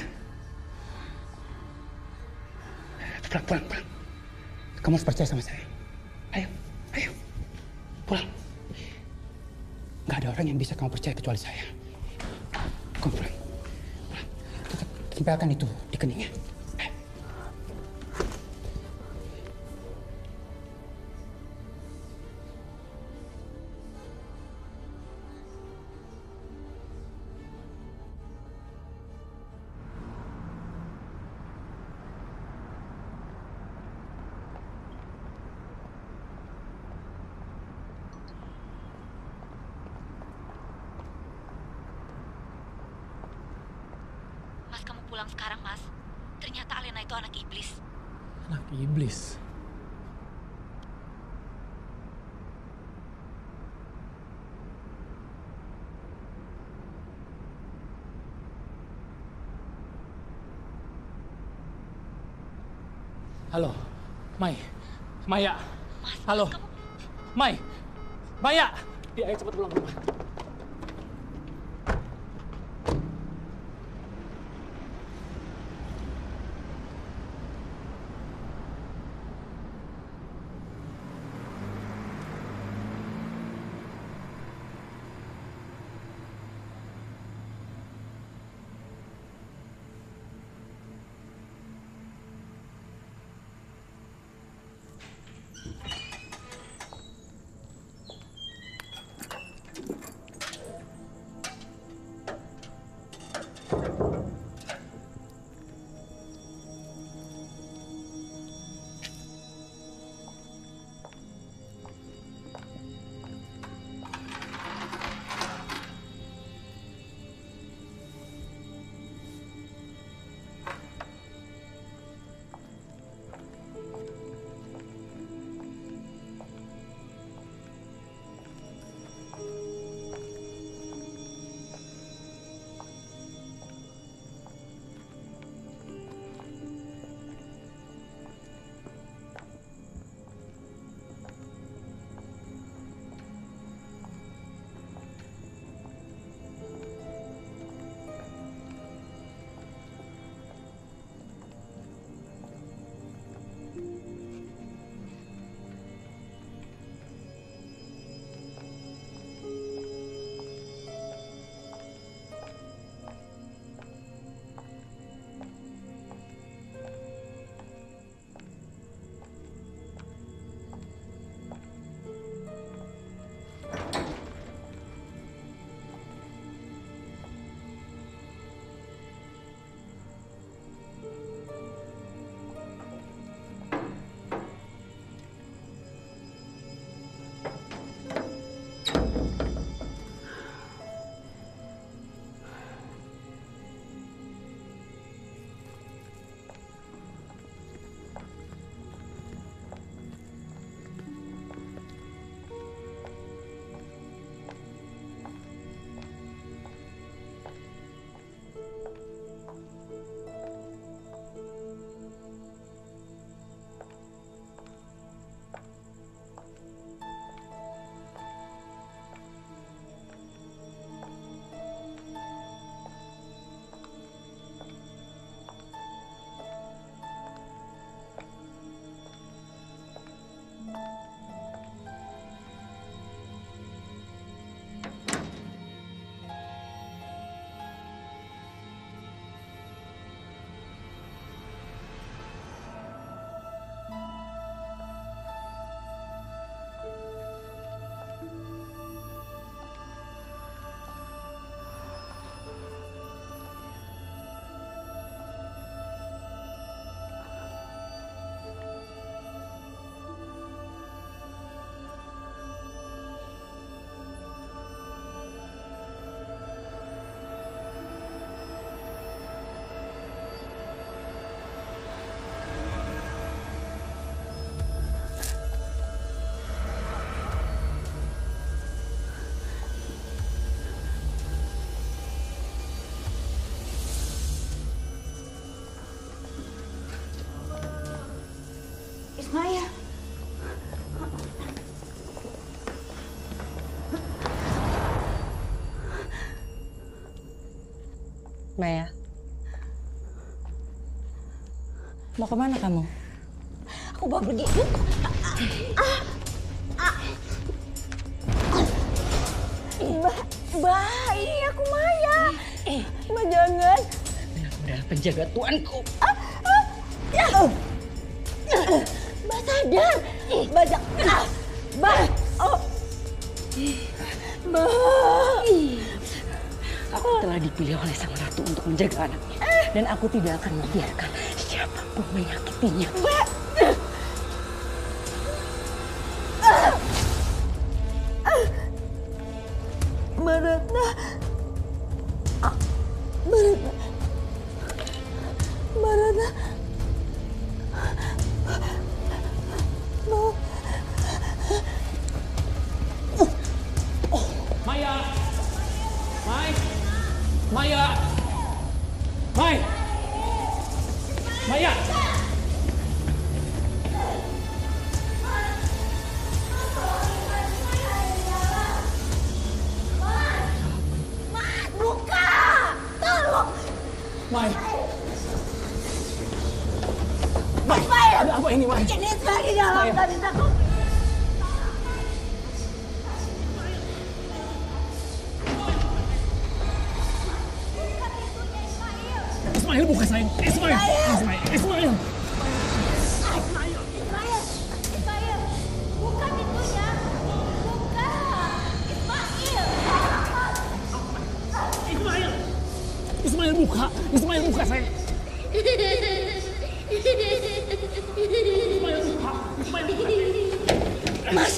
Pulang, pulang, pulang. Kamu harus percaya sama saya. Ayo, ayo. Pulang. Gak ada orang yang bisa kamu percaya kecuali saya. Kamu pulang. Pulang. Tetap tempelkan itu di keningnya. Pulang sekarang, Mas. Ternyata Alena itu anak iblis. Anak iblis? Halo, Mai. Maya. Mas, halo. Mas, kamu... Mai. Maya. Ya, ayo cepat pulang ke rumah. Maya. Mau kemana kamu? Aku mau pergi. Ah, ah. Mbak, Mbak, ini aku Maya. Eh, Mbak jangan. Aku adalah penjaga tuanku. Ah, ah. Ya. Mbak sadar. Mbak jangan. Mbak. Oh. Mbak. Aku telah dipilih oleh sang ratu untuk menjaga anaknya. Dan aku tidak akan membiarkan siapapun menyakitinya. Mbak. Mbak Ratna. Mbak Ratna. Mbak Ratna. Maya! Mai! Maya! Mai! Maya! Mas, buka! Tolong! Mai! Mai! Mai! Ada apa ini, Mai? Ini lagi dalam, Mai. gak bisa kok. Ismail buka sayang. Ismail. Ismail. Ismail. Ismail! Ismail! Buka pintunya! Buka! Ismail! Ismail. Ismail buka. Ismail buka sayang. Ismail buka. Ismail buka. Mas.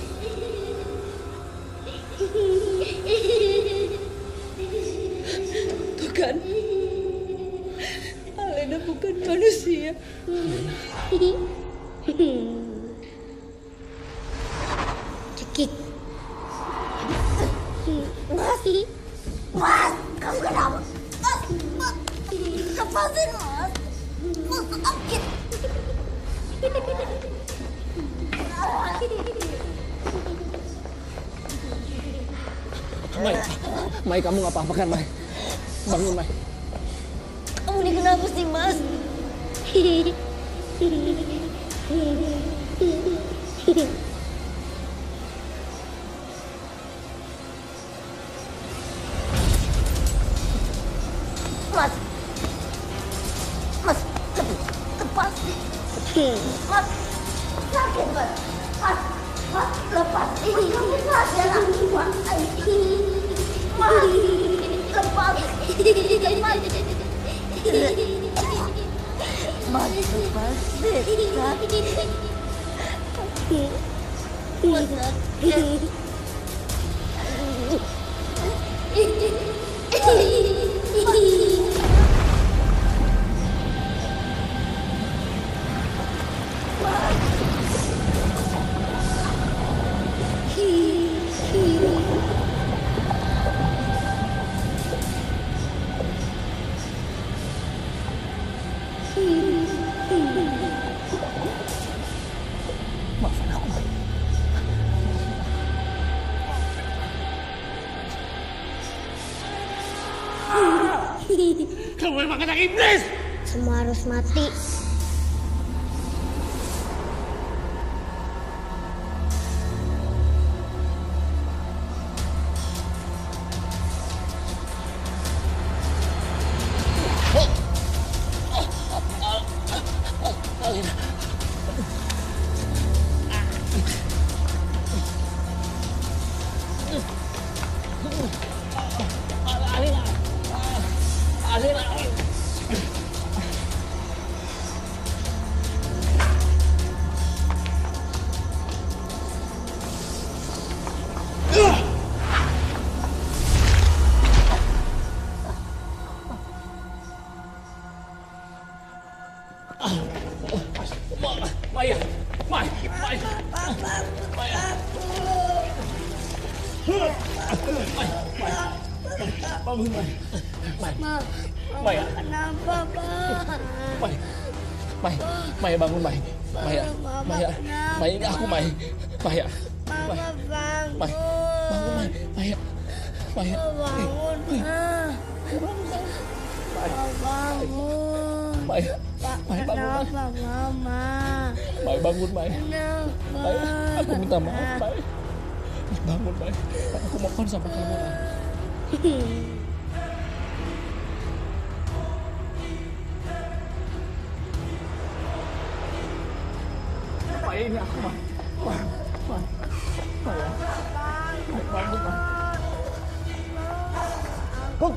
Tuh kan. Alena bukan manusia. Cekik. Mas. Mas, kamu kenapa? Mas, mas. Lepasin, Mas. Mas, sakit. Mai. Mai, kamu nggak apa-apa kan, Mai? Bangun, Mai. Kamu ini kenapa sih, Mas? Mas. Mas, lepas. Mas, sakit, Mas. Mas, Mas, lepas. Kamu sadar aku, Mas. Mas, lepas. Lepas. Mas, lepas. Mas, sakit. Maafkan aku, Mai. Kamu memang anak iblis! Semua harus mati. Alena. Alena. Alena. Maya, Maya, Maya, Maya. Bangun, Maya. Ma, Maya. kenapa, Pak? Maya, Maya, Maya bangun, Maya. Maya, Maya, Maya ini aku, Maya. Maya, Maya, bangun. Maya, bangun, Maya, Maya, Maya. Bangun, Ma. bangun. Mai, Pak, Mai bangun. kenapa Mama? Mai bangun, Mai. Kenapa? Mai, aku minta maaf, Mai. Bangun, Mai. Aku mohon sama kamu, Mai. Mai, ini aku, Mai. Mai, Mai. Mai, ya. Mai, bangun, Mai. Oh.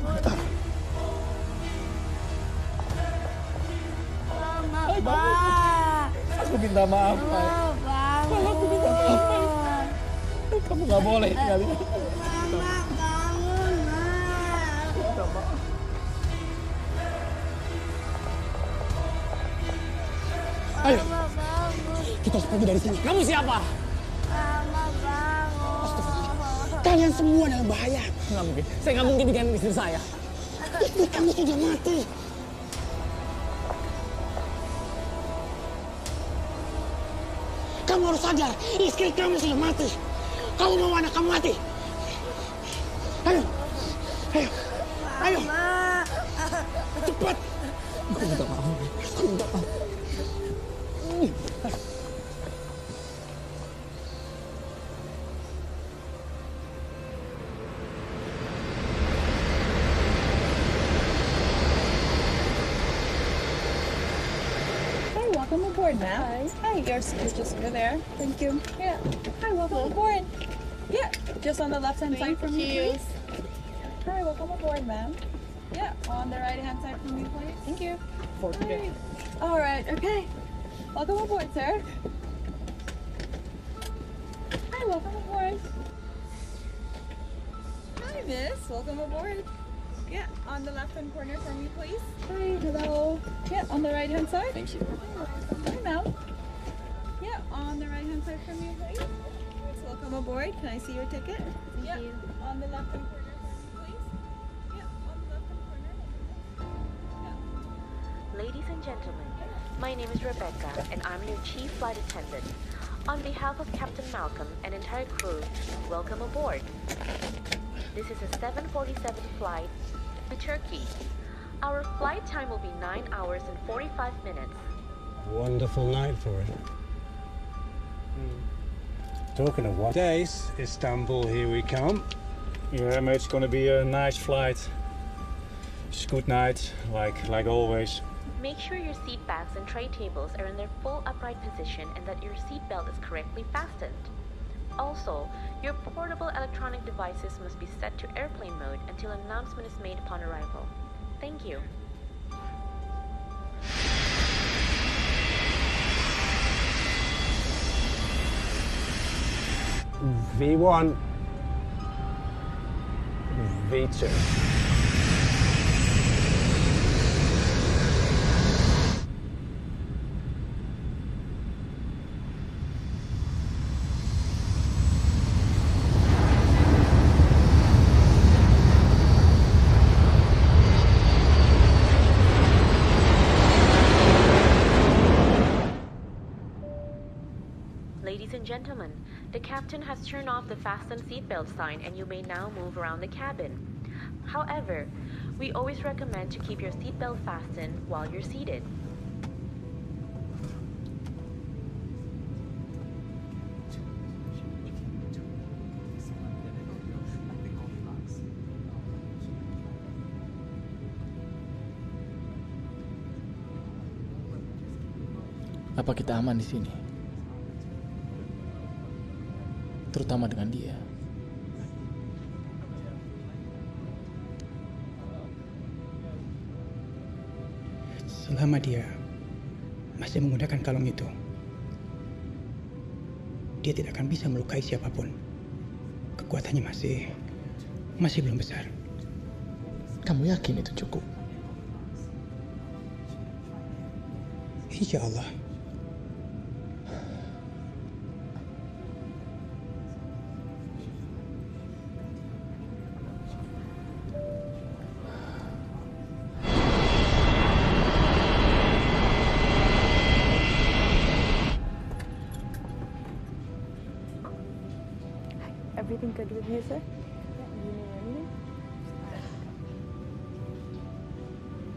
Mai, bangun. Aku minta maaf, Mai. Mai, aku minta maaf, Mai. Kamu nggak boleh tinggalin aku. Mama bangun, Ma. Minta maaf. Ayo, kita harus pergi dari sini. Kamu siapa? Mama bangun. Kalian semua dalam bahaya. Nggak mungkin. Saya nggak mungkin tinggalin istri saya. Istri kamu sudah mati. Kamu harus sadar, istri kamu sudah mati. Kamu mau anak kamu mati? Ayo, ayo, ayo. Cepat. Aku minta maaf. Aku minta maaf. Hi, welcome aboard, ma'am. Hi, your seat is just over there. Thank you. Yeah. Hi, welcome aboard. Yeah, just on the left-hand side from me, please. Hi, welcome aboard, ma'am. Yeah, on the right-hand side from me, please. Thank you. For today. All right, okay. Welcome aboard, sir. Hi, welcome aboard. Hi, miss. Welcome aboard. Yeah, on the left-hand corner for me, please. Hi, hello. Yeah, on the right-hand side. Thank you. Hi, ma'am. Yeah, on the right-hand side from you, please. Yes, welcome aboard. Can I see your ticket? Thank yeah, you. On the left-hand corner for me, please. Yeah, on the left-hand corner. Yeah. Ladies and gentlemen, my name is Rebecca, and I'm your chief flight attendant. On behalf of Captain Malcolm and entire crew, welcome aboard. This is a seven forty-seven flight to Turkey. Our flight time will be nine hours and forty-five minutes. Wonderful night for it. Talking of what days, Istanbul, here we come. Yeah, mate, it's gonna be a nice flight. It's a good night, like like always. Make sure your seat bags and tray tables are in their full upright position and that your seat belt is correctly fastened. Also, your portable electronic devices must be set to airplane mode until an announcement is made upon arrival. Thank you. V one. V two. Ladies and gentlemen, the captain has turned off the fasten seatbelt sign and you may now move around the cabin. However, we always recommend to keep your seatbelt fastened while you're seated. Apa kita aman di sini? Terutama dengan dia. Selama dia masih menggunakan kalung itu, dia tidak akan bisa melukai siapapun. Kekuatannya masih masih belum besar. Kamu yakin itu cukup? Insya Allah. Everything good with you, sir? Yeah, do you need anything?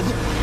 lagi.